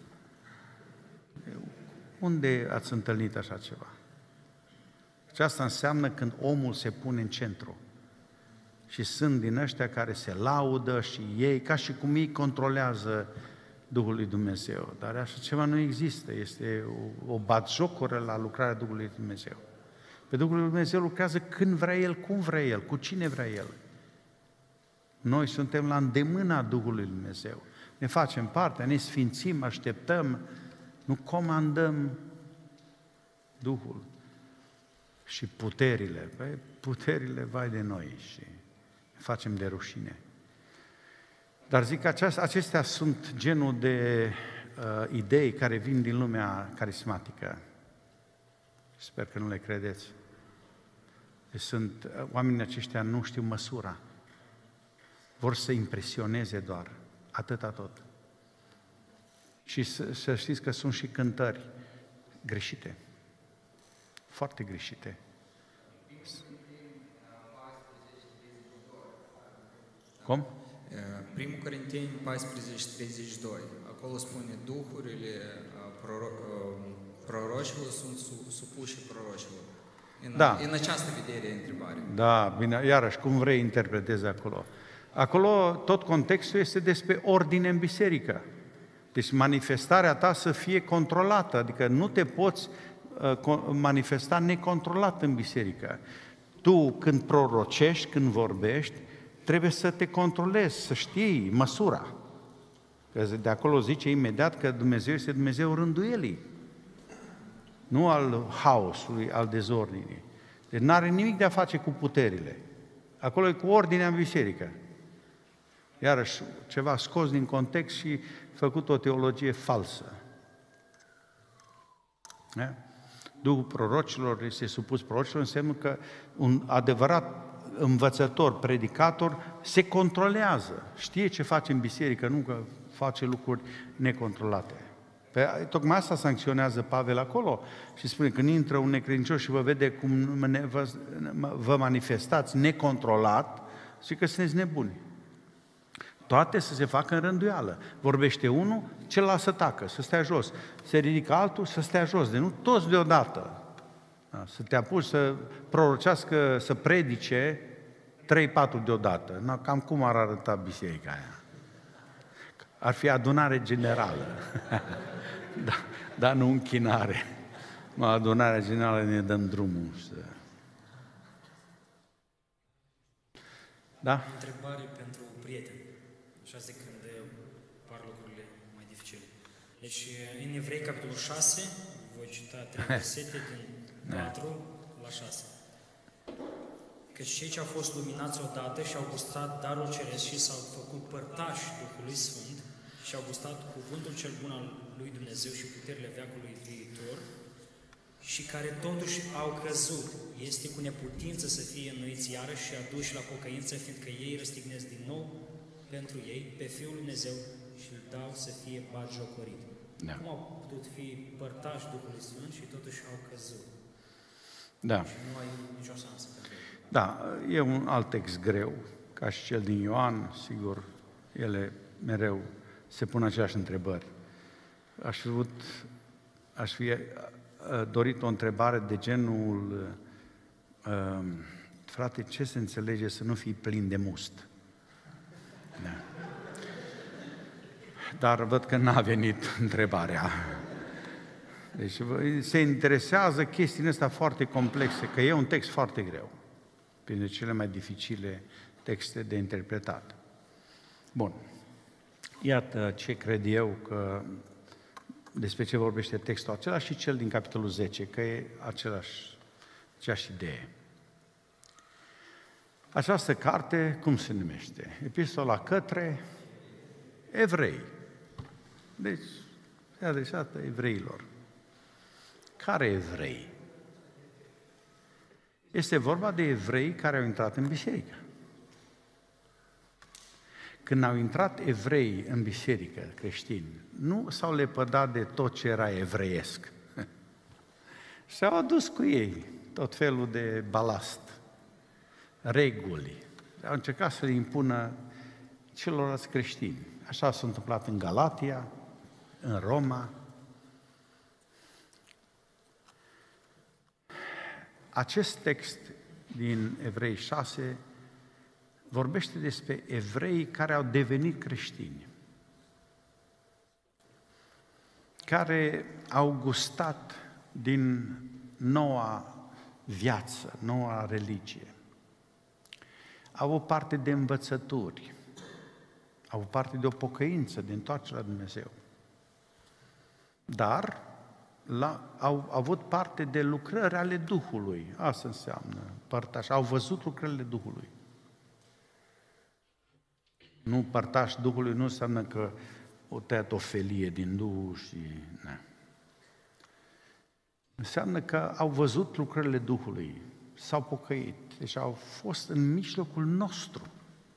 Unde ați întâlnit așa ceva? Și asta înseamnă când omul se pune în centru. Și sunt din ăștia care se laudă și ei, ca și cum ei controlează Duhul lui Dumnezeu. Dar așa ceva nu există, este o, o batjocură la lucrarea Duhului lui Dumnezeu. Pe Duhul lui Dumnezeu lucrează când vrea El, cum vrea El, cu cine vrea El. Noi suntem la îndemâna Duhului lui Dumnezeu. Ne facem parte, ne sfințim, așteptăm, nu comandăm Duhul. Și puterile, păi, puterile, vai de noi, și ne facem de rușine. Dar zic că aceast, acestea sunt genul de uh, idei care vin din lumea carismatică. Sper că nu le credeți. Deci sunt, oamenii aceștia nu știu măsura. Vor să impresioneze doar, atâta tot. Și să, să știți că sunt și cântări greșite. Foarte greșite. Cum? Primul Corinteni paisprezece treizeci și doi. Acolo spune, duhurile proro, prorocilor sunt supuși prorocilor. În, Da. în această vedere e întrebare. Da, bine, iarăși, cum vrei interpretezi acolo. Acolo tot contextul este despre ordine în biserică. Deci manifestarea ta să fie controlată, adică nu te poți uh, manifesta necontrolat în biserică. Tu, când prorocești, când vorbești, trebuie să te controlezi, să știi măsura. Că de acolo zice imediat că Dumnezeu este Dumnezeu rânduielii, nu al haosului, al dezordinii. Deci nu are nimic de a face cu puterile. Acolo e cu ordinea în biserică. Iarăși, ceva scos din context și făcut o teologie falsă. Da? Duhul prorocilor este supus prorocilor, înseamnă că un adevărat învățător, predicator, se controlează. Știe ce face în biserică, nu că face lucruri necontrolate. Pe, tocmai asta sancționează Pavel acolo și spune, când intră un necredincios și vă vede cum vă, vă manifestați necontrolat, zice că sunteți nebuni. Toate să se facă în rânduială. Vorbește unul, celălalt să tacă, să stea jos. Se ridică altul, să stea jos. De nu toți deodată. Da, să te apuci să prorocească, să predice trei patru deodată. Na, cam cum ar arăta biserica aia? Ar fi adunare generală. da, dar nu închinare. Mă, adunarea generală ne dăm drumul. Să... Da? Întrebare pentru prieteni. Așa zic când par lucrurile mai dificile. Deci, în Evrei, capitolul șase, voi cita trei versete din patru la șase. Căci cei ce au fost luminați odată și au gustat darul ceresc și s-au făcut părtași Duhului Sfânt și au gustat cuvântul cel bun al lui Dumnezeu și puterile veacului viitor și care totuși au căzut, este cu neputință să fie înnoiți iarăși și aduși la pocăință, fiindcă ei răstignesc din nou pentru ei pe Fiul lui Dumnezeu și îl dau să fie batjocorit. Da. Cum au putut fi părtași Duhului Sfânt și totuși au căzut? Da. Și nu ai nicio șansă pentru ei. Da, e un alt text greu, ca și cel din Ioan, sigur, ele mereu se pun aceleași întrebări. Aș fi, vrut, aș fi dorit o întrebare de genul, uh, frate, ce se înțelege să nu fii plin de must? Da. Dar văd că n-a venit întrebarea. Deci se interesează chestiile astea foarte complexe, că e un text foarte greu, printre cele mai dificile texte de interpretat. Bun. Iată ce cred eu că despre ce vorbește textul acela și cel din capitolul zece, că e același, aceeași idee. Această carte, cum se numește? Epistola către evrei. Deci, e adresată evreilor. Care evrei? Este vorba de evrei care au intrat în biserică. Când au intrat evrei în biserică, creștini, nu s-au lepădat de tot ce era evreiesc. Și-au adus cu ei tot felul de balast, reguli. Au încercat să le impună celorlalți creștini. Așa s-a întâmplat în Galatia, în Roma. Acest text din Evrei șase vorbește despre evrei care au devenit creștini, care au gustat din noua viață, noua religie. Au o parte de învățături, au o parte de o pocăință, de întoarcere la Dumnezeu. Dar la, au, au avut parte de lucrări ale Duhului. Asta înseamnă părtași. Au văzut lucrările Duhului. Nu părtași Duhului nu înseamnă că o tăiat o felie din Duh și... Ne. Înseamnă că au văzut lucrările Duhului, s-au pocăit, deci au fost în mijlocul nostru.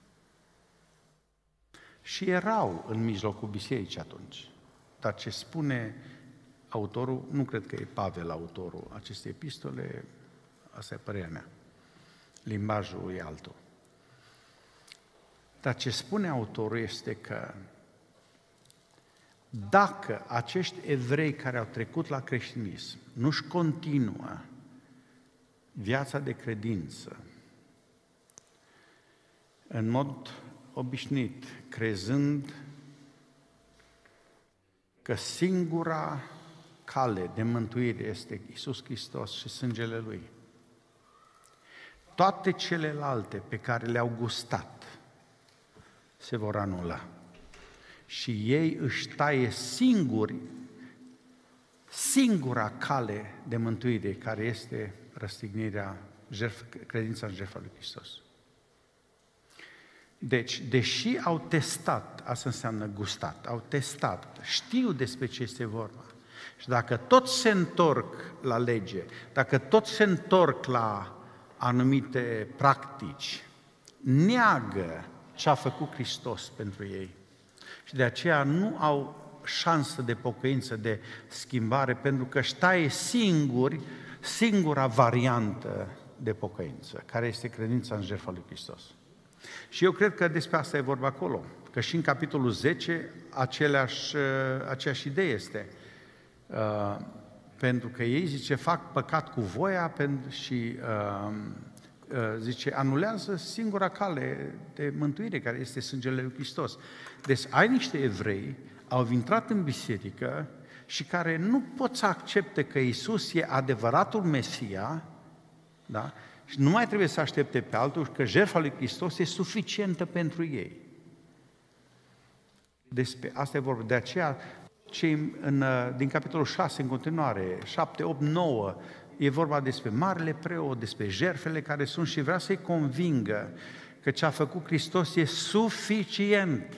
Și erau în mijlocul bisericii atunci. Dar ce spune autorul, nu cred că e Pavel autorul acestei epistole, asta e părerea mea, limbajul e altul. Dar ce spune autorul este că dacă acești evrei care au trecut la creștinism nu-și continuă viața de credință în mod obișnuit, crezând că singura cale de mântuire este Iisus Hristos și sângele Lui, toate celelalte pe care le-au gustat se vor anula. Și ei își taie singuri singura cale de mântuire, care este răstignirea, credința în jertfa lui Hristos. Deci, deși au testat, asta înseamnă gustat, au testat, știu despre ce este vorba. Și dacă toți se întorc la lege, dacă toți se întorc la anumite practici, neagă ce a făcut Hristos pentru ei. Și de aceea nu au șansă de pocăință, de schimbare, pentru că își taie singuri, singura variantă de pocăință, care este credința în jertfa lui Hristos. Și eu cred că despre asta e vorba acolo, că și în capitolul zece aceleași, aceeași idee este. Uh, pentru că ei, zice, fac păcat cu voia și uh, uh, zice, anulează singura cale de mântuire, care este sângele lui Hristos. Deci ai niște evrei, au intrat în biserică și care nu pot să accepte că Iisus e adevăratul Mesia, da? Și nu mai trebuie să aștepte pe altul, că jertfa lui Hristos e suficientă pentru ei. Despre asta e vorba. De aceea, cei în, din capitolul șase în continuare, șapte, opt, nouă, e vorba despre marele preot, despre jertfele care sunt și vrea să-i convingă că ce a făcut Hristos e suficient.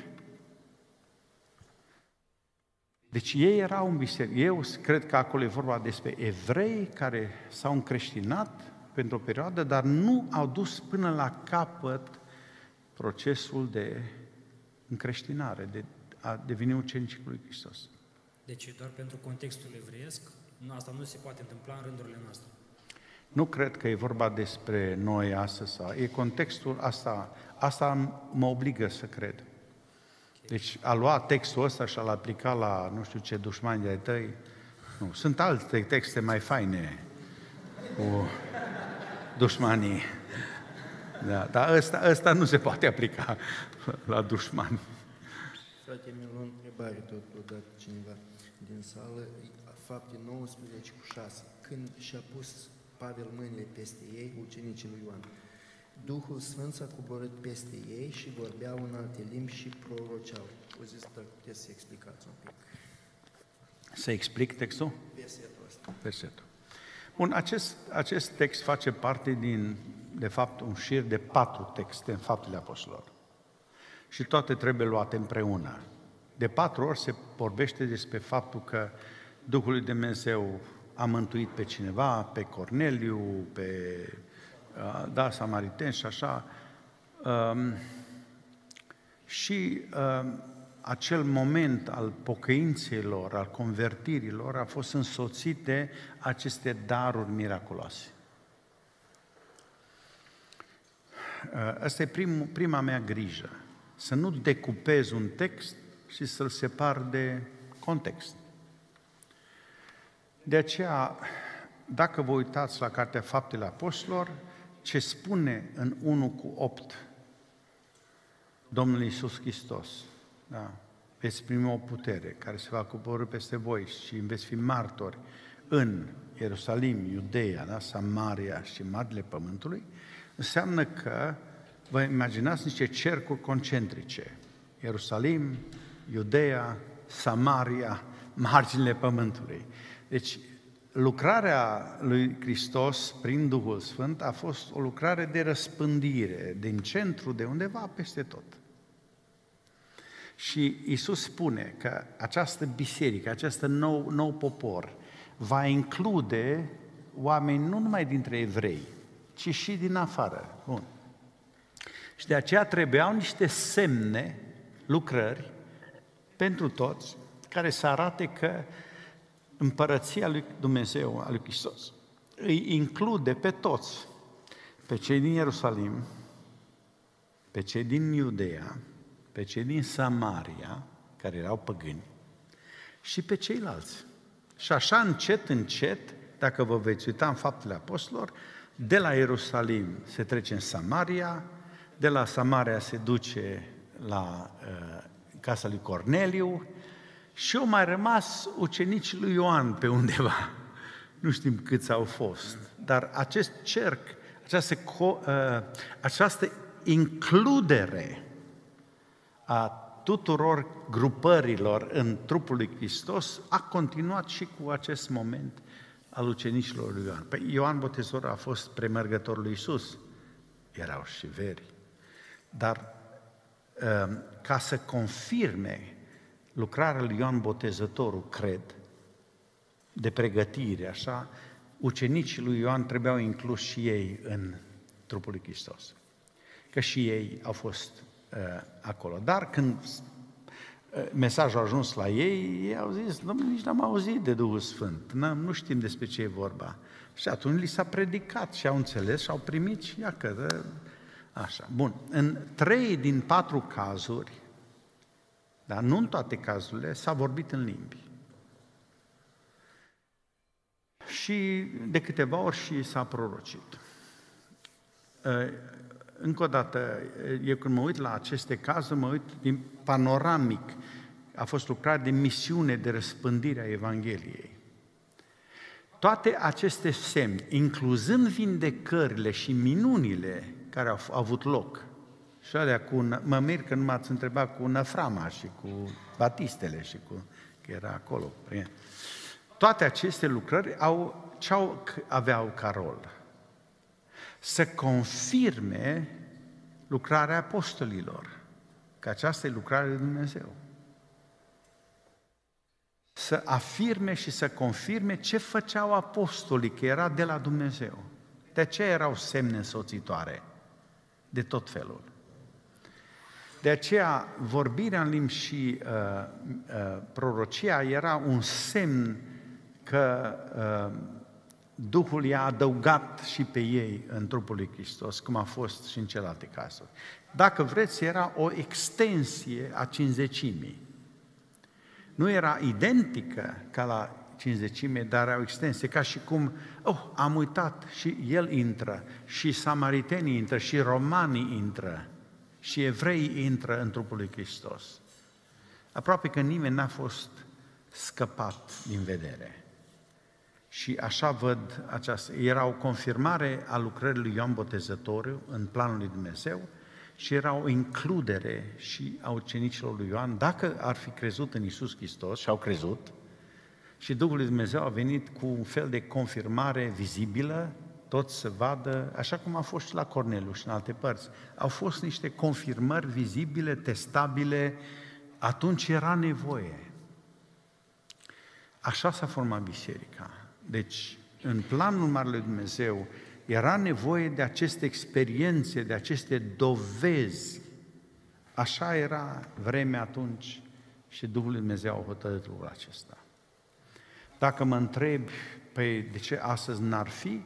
Deci ei erau în biserică. Eu cred că acolo e vorba despre evrei care s-au încreștinat pentru o perioadă, dar nu au dus până la capăt procesul de încreștinare, de a deveni ucenicii lui Hristos. Deci doar pentru contextul evreiesc, nu, asta nu se poate întâmpla în rândurile noastre. Nu cred că e vorba despre noi astăzi, sau e contextul asta, asta mă obligă să cred. Deci a lua textul ăsta și a-l aplica la nu știu ce dușmani de-ai tăi, nu, sunt alte texte mai faine cu dușmanii. Da, dar ăsta, ăsta nu se poate aplica la dușmani. Frate, mi-a o întrebare tot odată cineva din sală, Fapte nouăsprezece cu șase, când și-a pus Pavel mâinile peste ei, ucenicii lui Ioan, Duhul Sfânt s-a coborât peste ei și vorbeau în alte limbi și proroceau. O zis, dacă puteți să explicați un pic. Să explic textul? Versetul ăsta. Versetul. Bun, acest, acest text face parte din, de fapt, un șir de patru texte în Faptele Apostolilor. Și toate trebuie luate împreună. De patru ori se vorbește despre faptul că Duhul lui Dumnezeu a mântuit pe cineva, pe Corneliu, pe da, samariteni și așa. Um, și um, acel moment al pocăințelor, al convertirilor, a fost însoțit de aceste daruri miraculoase. Asta e prim, prima mea grijă, să nu decupez un text și să-l separ de context. De aceea, dacă vă uitați la Cartea Faptele Apostolilor, ce spune în unu cu opt, Domnul Iisus Hristos, da, veți primi o putere care se va coborî peste voi și veți fi martori în Ierusalim, Iudeea, da, Samaria și marile pământului, înseamnă că vă imaginați niște cercuri concentrice. Ierusalim, Iudeea, Samaria, marginile pământului. Deci, lucrarea lui Hristos prin Duhul Sfânt a fost o lucrare de răspândire din centru, de undeva, peste tot. Și Iisus spune că această biserică, acest nou, nou popor, va include oameni nu numai dintre evrei, ci și din afară. Bun. Și de aceea trebuiau niște semne, lucrări, pentru toți, care să arate că împărăția lui Dumnezeu, a lui Hristos, îi include pe toți, pe cei din Ierusalim, pe cei din Iudeea, pe cei din Samaria, care erau păgâni, și pe ceilalți. Și așa, încet, încet, dacă vă veți uita în Faptele Apostolilor, de la Ierusalim se trece în Samaria, de la Samaria se duce la uh, casa lui Corneliu și au mai rămas ucenicii lui Ioan pe undeva. Nu știm câți au fost, dar acest cerc, această, co- uh, această includere a tuturor grupărilor în trupul lui Hristos a continuat și cu acest moment al ucenicilor lui Ioan. Păi Ioan Botezătorul a fost premergătorul lui Iisus, erau și veri, dar ca să confirme lucrarea lui Ioan Botezătorul, cred, de pregătire, așa, ucenicii lui Ioan trebuiau inclus și ei în trupul lui Hristos, că și ei au fost uh, acolo. Dar când uh, mesajul a ajuns la ei, ei au zis, Dom'le, nici n-am auzit de Duhul Sfânt, nu știm despre ce e vorba. Și atunci li s-a predicat și au înțeles și au primit și iacă, așa. Bun, în trei din patru cazuri, dar nu în toate cazurile, s-a vorbit în limbi. Și de câteva ori și s-a prorocit. Încă o dată, eu când mă uit la aceste cazuri, mă uit din panoramic. A fost lucrare de misiune de răspândire a Evangheliei. Toate aceste semne, incluzând vindecările și minunile care au avut loc, și alea cu, mă mir că nu m-ați întrebat cu Năframa și cu Batistele și cu, că era acolo. Toate aceste lucrări au, ce au, aveau ca rol? Să confirme lucrarea apostolilor, că aceasta e lucrarea lui Dumnezeu. Să afirme și să confirme ce făceau apostolii, că era de la Dumnezeu. De aceea erau semne însoțitoare de tot felul. De aceea, vorbirea în limbi și uh, uh, prorocia era un semn că uh, Duhul i-a adăugat și pe ei în trupul lui Hristos, cum a fost și în celelalte cazuri. Dacă vreți, era o extensie a cincizecimii. Nu era identică ca la cincizecime, dar era o extensie, ca și cum, oh, am uitat, și el intră, și samaritenii intră, și romanii intră, și evreii intră în trupul lui Hristos. Aproape că nimeni n-a fost scăpat din vedere. Și așa văd aceasta. Era o confirmare a lucrării lui Ioan Botezătorul în planul lui Dumnezeu și era o includere și a ucenicilor lui Ioan, dacă ar fi crezut în Iisus Hristos, și au crezut, și Duhul lui Dumnezeu a venit cu un fel de confirmare vizibilă, toți să vadă, așa cum a fost și la Corneliu și în alte părți. Au fost niște confirmări vizibile, testabile, atunci era nevoie. Așa s-a format biserica. Deci, în planul Marelui lui Dumnezeu, era nevoie de aceste experiențe, de aceste dovezi. Așa era vremea atunci și Duhul lui Dumnezeu a hotărât lucrul acesta. Dacă mă întrebi, păi de ce astăzi n-ar fi?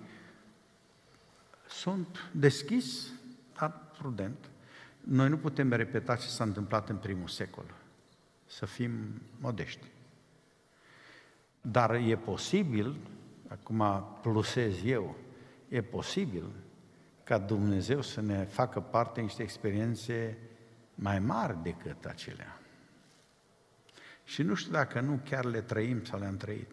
Sunt deschis, dar prudent. Noi nu putem repeta ce s-a întâmplat în primul secol. Să fim modești. Dar e posibil, acum plusez eu, e posibil ca Dumnezeu să ne facă parte niște experiențe mai mari decât acelea. Și nu știu dacă nu chiar le trăim sau le-am trăit.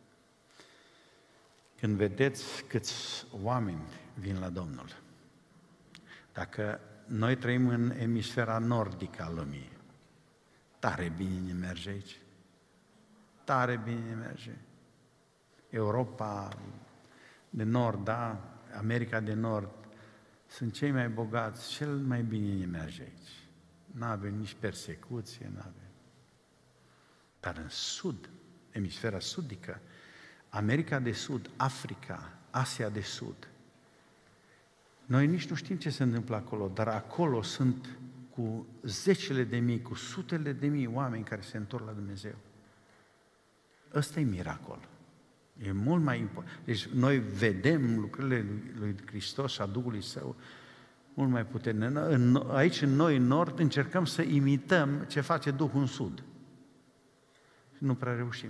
Când vedeți câți oameni vin la Domnul, dacă noi trăim în emisfera nordică a lumii, tare bine ne merge aici. Tare bine ne merge. Europa de Nord, da, America de Nord, sunt cei mai bogați, cel mai bine ne merge aici. N-avem nici persecuție, n-avem. Dar în Sud, emisfera sudică, America de Sud, Africa, Asia de Sud, noi nici nu știm ce se întâmplă acolo, dar acolo sunt cu zecile de mii, cu sutele de mii oameni care se întorc la Dumnezeu. Ăsta e miracol. E mult mai important. Deci noi vedem lucrurile lui, lui Hristos și a Duhului Său mult mai puternic. Aici, în noi, în Nord, încercăm să imităm ce face Duhul în Sud. Și nu prea reușim.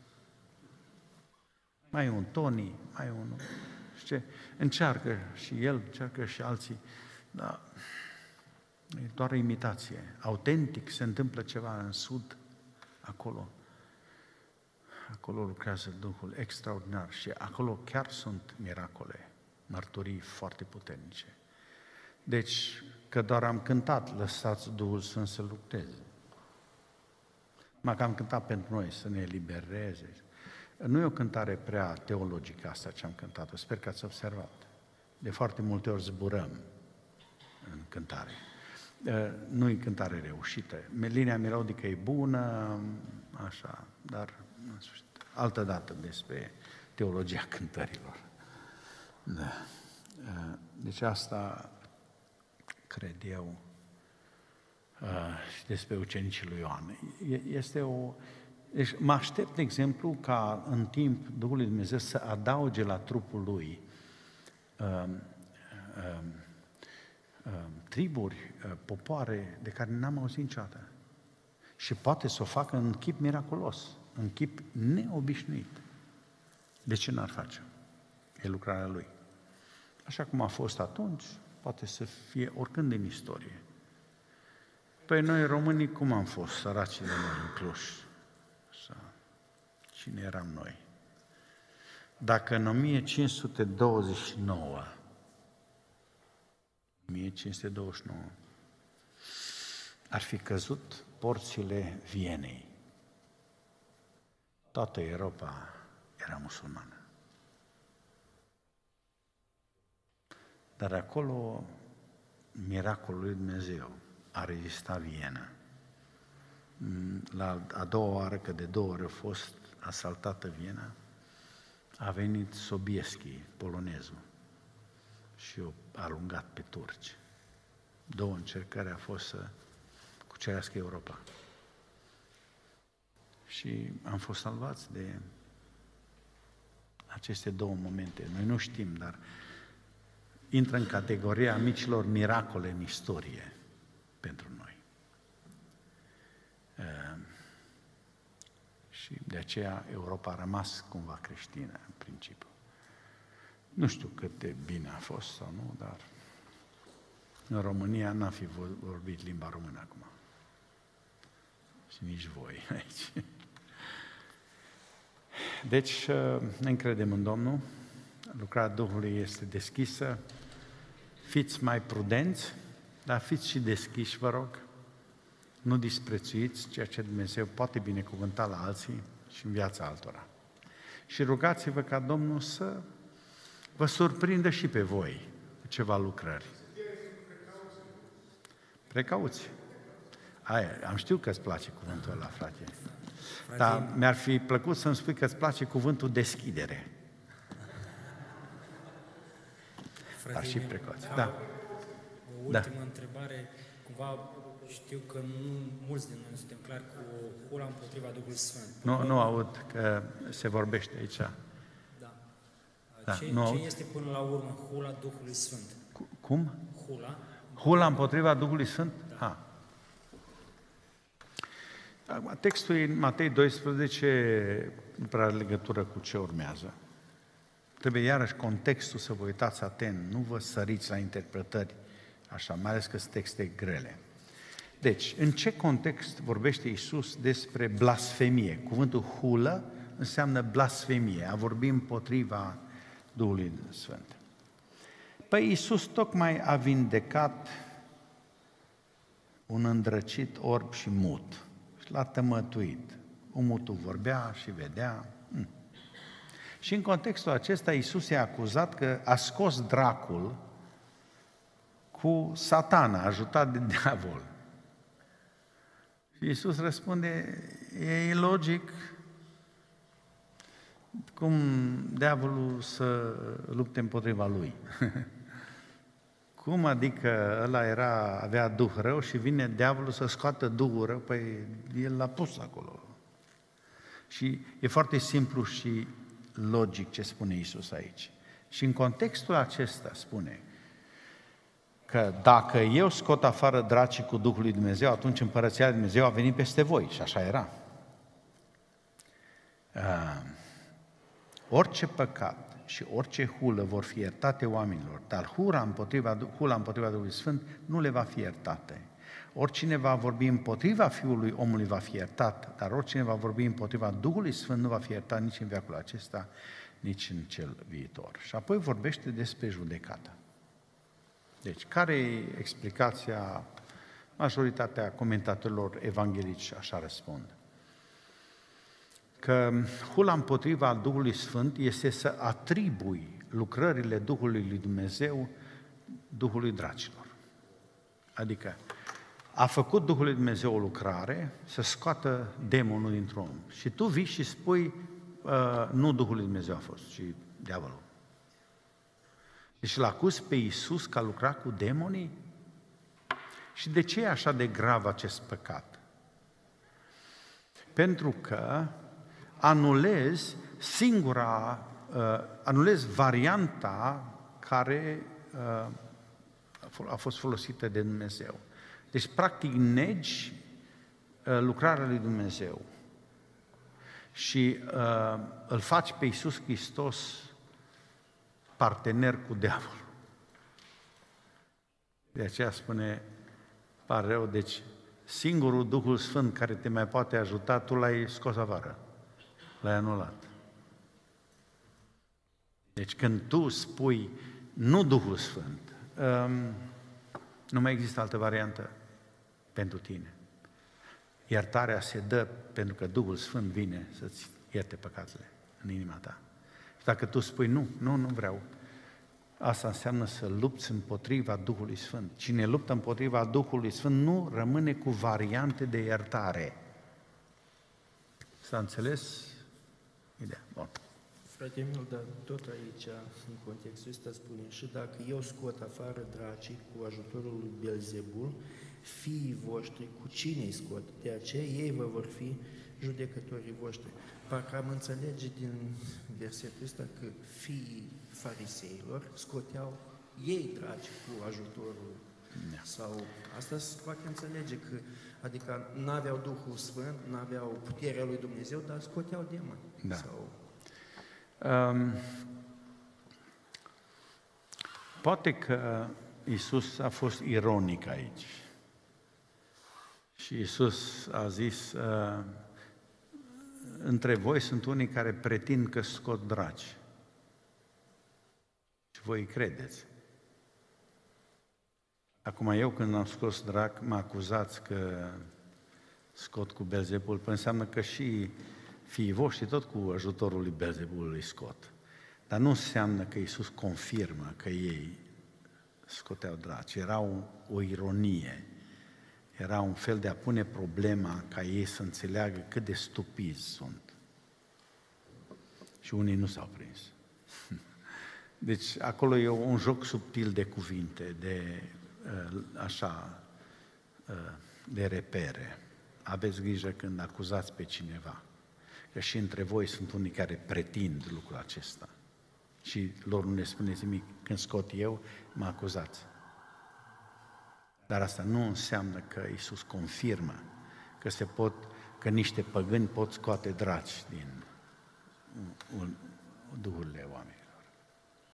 Mai e un Tony, mai e unul. Ce? Încearcă și el, încearcă și alții. Dar e doar o imitație. Autentic se întâmplă ceva în Sud, acolo. Acolo lucrează Duhul extraordinar și acolo chiar sunt miracole, mărturii foarte puternice. Deci, că doar am cântat, lăsați Duhul Sfânt să lucreze. Mă că am cântat pentru noi, să ne elibereze. Nu e o cântare prea teologică asta ce am cântat-o, sper că ați observat. De foarte multe ori zburăm în cântare. Nu e cântare reușită. Linia melodică e bună, așa, dar în sfârșit, altă dată despre teologia cântărilor. Da. Deci asta cred eu și despre ucenicii lui Ioan. Este o... Deci mă aștept, de exemplu, ca în timp Duhul lui Dumnezeu să adauge la trupul lui um, um, um, triburi, uh, popoare de care n-am auzit niciodată. Și poate să o facă în chip miraculos, în chip neobișnuit. De ce n-ar face? E lucrarea lui. Așa cum a fost atunci, poate să fie oricând în istorie. Păi noi românii cum am fost, săracii de noi în Cluj? Cine eram noi? Dacă în o mie cinci sute douăzeci și nouă, o mie cinci sute douăzeci și nouă, ar fi căzut porțile Vienei, toată Europa era musulmană. Dar acolo, miracolul lui Dumnezeu a rezistat Viena. La a doua oară, că de două ori a fost asaltată Viena, a venit Sobieski, polonezul, și a alungat pe turci. Două încercări a fost să cucerească Europa. Și am fost salvați de aceste două momente. Noi nu știm, dar intră în categoria micilor miracole în istorie pentru noi. Uh, și de aceea Europa a rămas cumva creștină, în principiu. Nu știu cât de bine a fost sau nu, dar în România n-a fi vorbit limba română acum. Și nici voi aici. Deci, ne încredem în Domnul, lucrarea Duhului este deschisă, fiți mai prudenți, dar fiți și deschiși, vă rog. Nu disprețuiți ceea ce Dumnezeu poate binecuvânta la alții și în viața altora. Și rugați-vă ca Domnul să vă surprindă și pe voi cu ceva lucrări. Precauți. Aia, am știut că îți place cuvântul ăla, frate. frate. Dar mi-ar fi plăcut să-mi spui că îți place cuvântul deschidere. Frate, dar și precauți. Da. O ultimă da. întrebare, cumva știu că nu mulți din noi suntem clari cu hula împotriva Duhului Sfânt. Nu, nu aud că se vorbește aici. Da. da ce nu ce aud. este până la urmă hula Duhului Sfânt? Cum? Hula. Hula împotriva Duhului Sfânt? Da. Ha. Textul în Matei doisprezece nu prea are legătură cu ce urmează. Trebuie iarăși contextul să vă uitați atent, nu vă săriți la interpretări așa, mai ales că sunt texte grele. Deci, în ce context vorbește Iisus despre blasfemie? Cuvântul hulă înseamnă blasfemie, a vorbi împotriva Duhului Sfânt. Păi Iisus tocmai a vindecat un îndrăcit orb și mut și l-a tămătuit. Mutul vorbea și vedea. Hm. Și în contextul acesta Iisus i-a acuzat că a scos dracul cu Satana, ajutat de diavol. Și Iisus răspunde, e logic cum diavolul să lupte împotriva lui. Cum adică ăla era, avea duh rău și vine diavolul să scoată duhul rău? Păi el l-a pus acolo. Și e foarte simplu și logic ce spune Iisus aici. Și în contextul acesta spune că dacă eu scot afară dracii cu Duhul lui Dumnezeu, atunci Împărăția lui Dumnezeu a venit peste voi. Și așa era. Uh, orice păcat și orice hulă vor fi iertate oamenilor, dar hula împotriva, hula împotriva Duhului Sfânt nu le va fi iertate. Oricine va vorbi împotriva Fiului omului va fi iertat, dar oricine va vorbi împotriva Duhului Sfânt nu va fi iertat nici în veacul acesta, nici în cel viitor. Și apoi vorbește despre judecată. Deci, care e explicația? Majoritatea comentatorilor evanghelici așa răspund. Că hula împotriva Duhului Sfânt este să atribui lucrările Duhului lui Dumnezeu Duhului dracilor. Adică a făcut Duhul lui Dumnezeu o lucrare să scoată demonul dintr-un om. Și tu vii și spui, uh, nu Duhul lui Dumnezeu a fost, ci diavolul. Deci îl acuzi pe Iisus că a lucrat cu demonii? Și de ce e așa de grav acest păcat? Pentru că anulezi singura, uh, anulezi varianta care uh, a fost folosită de Dumnezeu. Deci, practic, negi uh, lucrarea lui Dumnezeu și uh, îl faci pe Iisus Hristos partener cu diavolul. De aceea spune, pare rău, deci singurul Duhul Sfânt care te mai poate ajuta, tu l-ai scos afară, l-ai anulat. Deci când tu spui nu Duhul Sfânt, um, nu mai există altă variantă pentru tine. Iertarea se dă pentru că Duhul Sfânt vine să-ți ierte păcatele în inima ta. Și dacă tu spui nu, nu, nu vreau, asta înseamnă să lupți împotriva Duhului Sfânt. Cine luptă împotriva Duhului Sfânt nu rămâne cu variante de iertare. S-a înțeles ideea? Bun. Frate meu, dar tot aici, în contextul ăsta, spune, și dacă eu scot afară dracii cu ajutorul lui Beelzebul, fiii voștri, cu cine îi scot? De aceea ei vă vor fi judecătorii voștri. Parcă am înțelege din versetul ăsta că fiii fariseilor scoteau ei draci cu ajutorul. Da. Sau asta se poate înțelege că, adică n-aveau Duhul Sfânt, n-aveau puterea lui Dumnezeu, dar scoteau demoni. Da. Sau... Um, poate că Iisus a fost ironic aici. Și Iisus a zis, uh, între voi sunt unii care pretind că scot draci. Și voi credeți. Acum eu când am scos drac, mă acuzați că scot cu Beelzebul, păi înseamnă că și fiii voștri tot cu ajutorul lui Beelzebul îi scot. Dar nu înseamnă că Iisus confirmă că ei scoteau draci. Era o, o ironie. Era un fel de a pune problema ca ei să înțeleagă cât de stupizi sunt. Și unii nu s-au prins. Deci acolo e un joc subtil de cuvinte, de așa, de repere. Aveți grijă când acuzați pe cineva. Că și între voi sunt unii care pretind lucrul acesta. Și lor nu ne spuneți nimic. Când scot eu, mă acuzați. Dar asta nu înseamnă că Iisus confirmă că se pot, că niște păgâni pot scoate draci din duhurile oamenilor.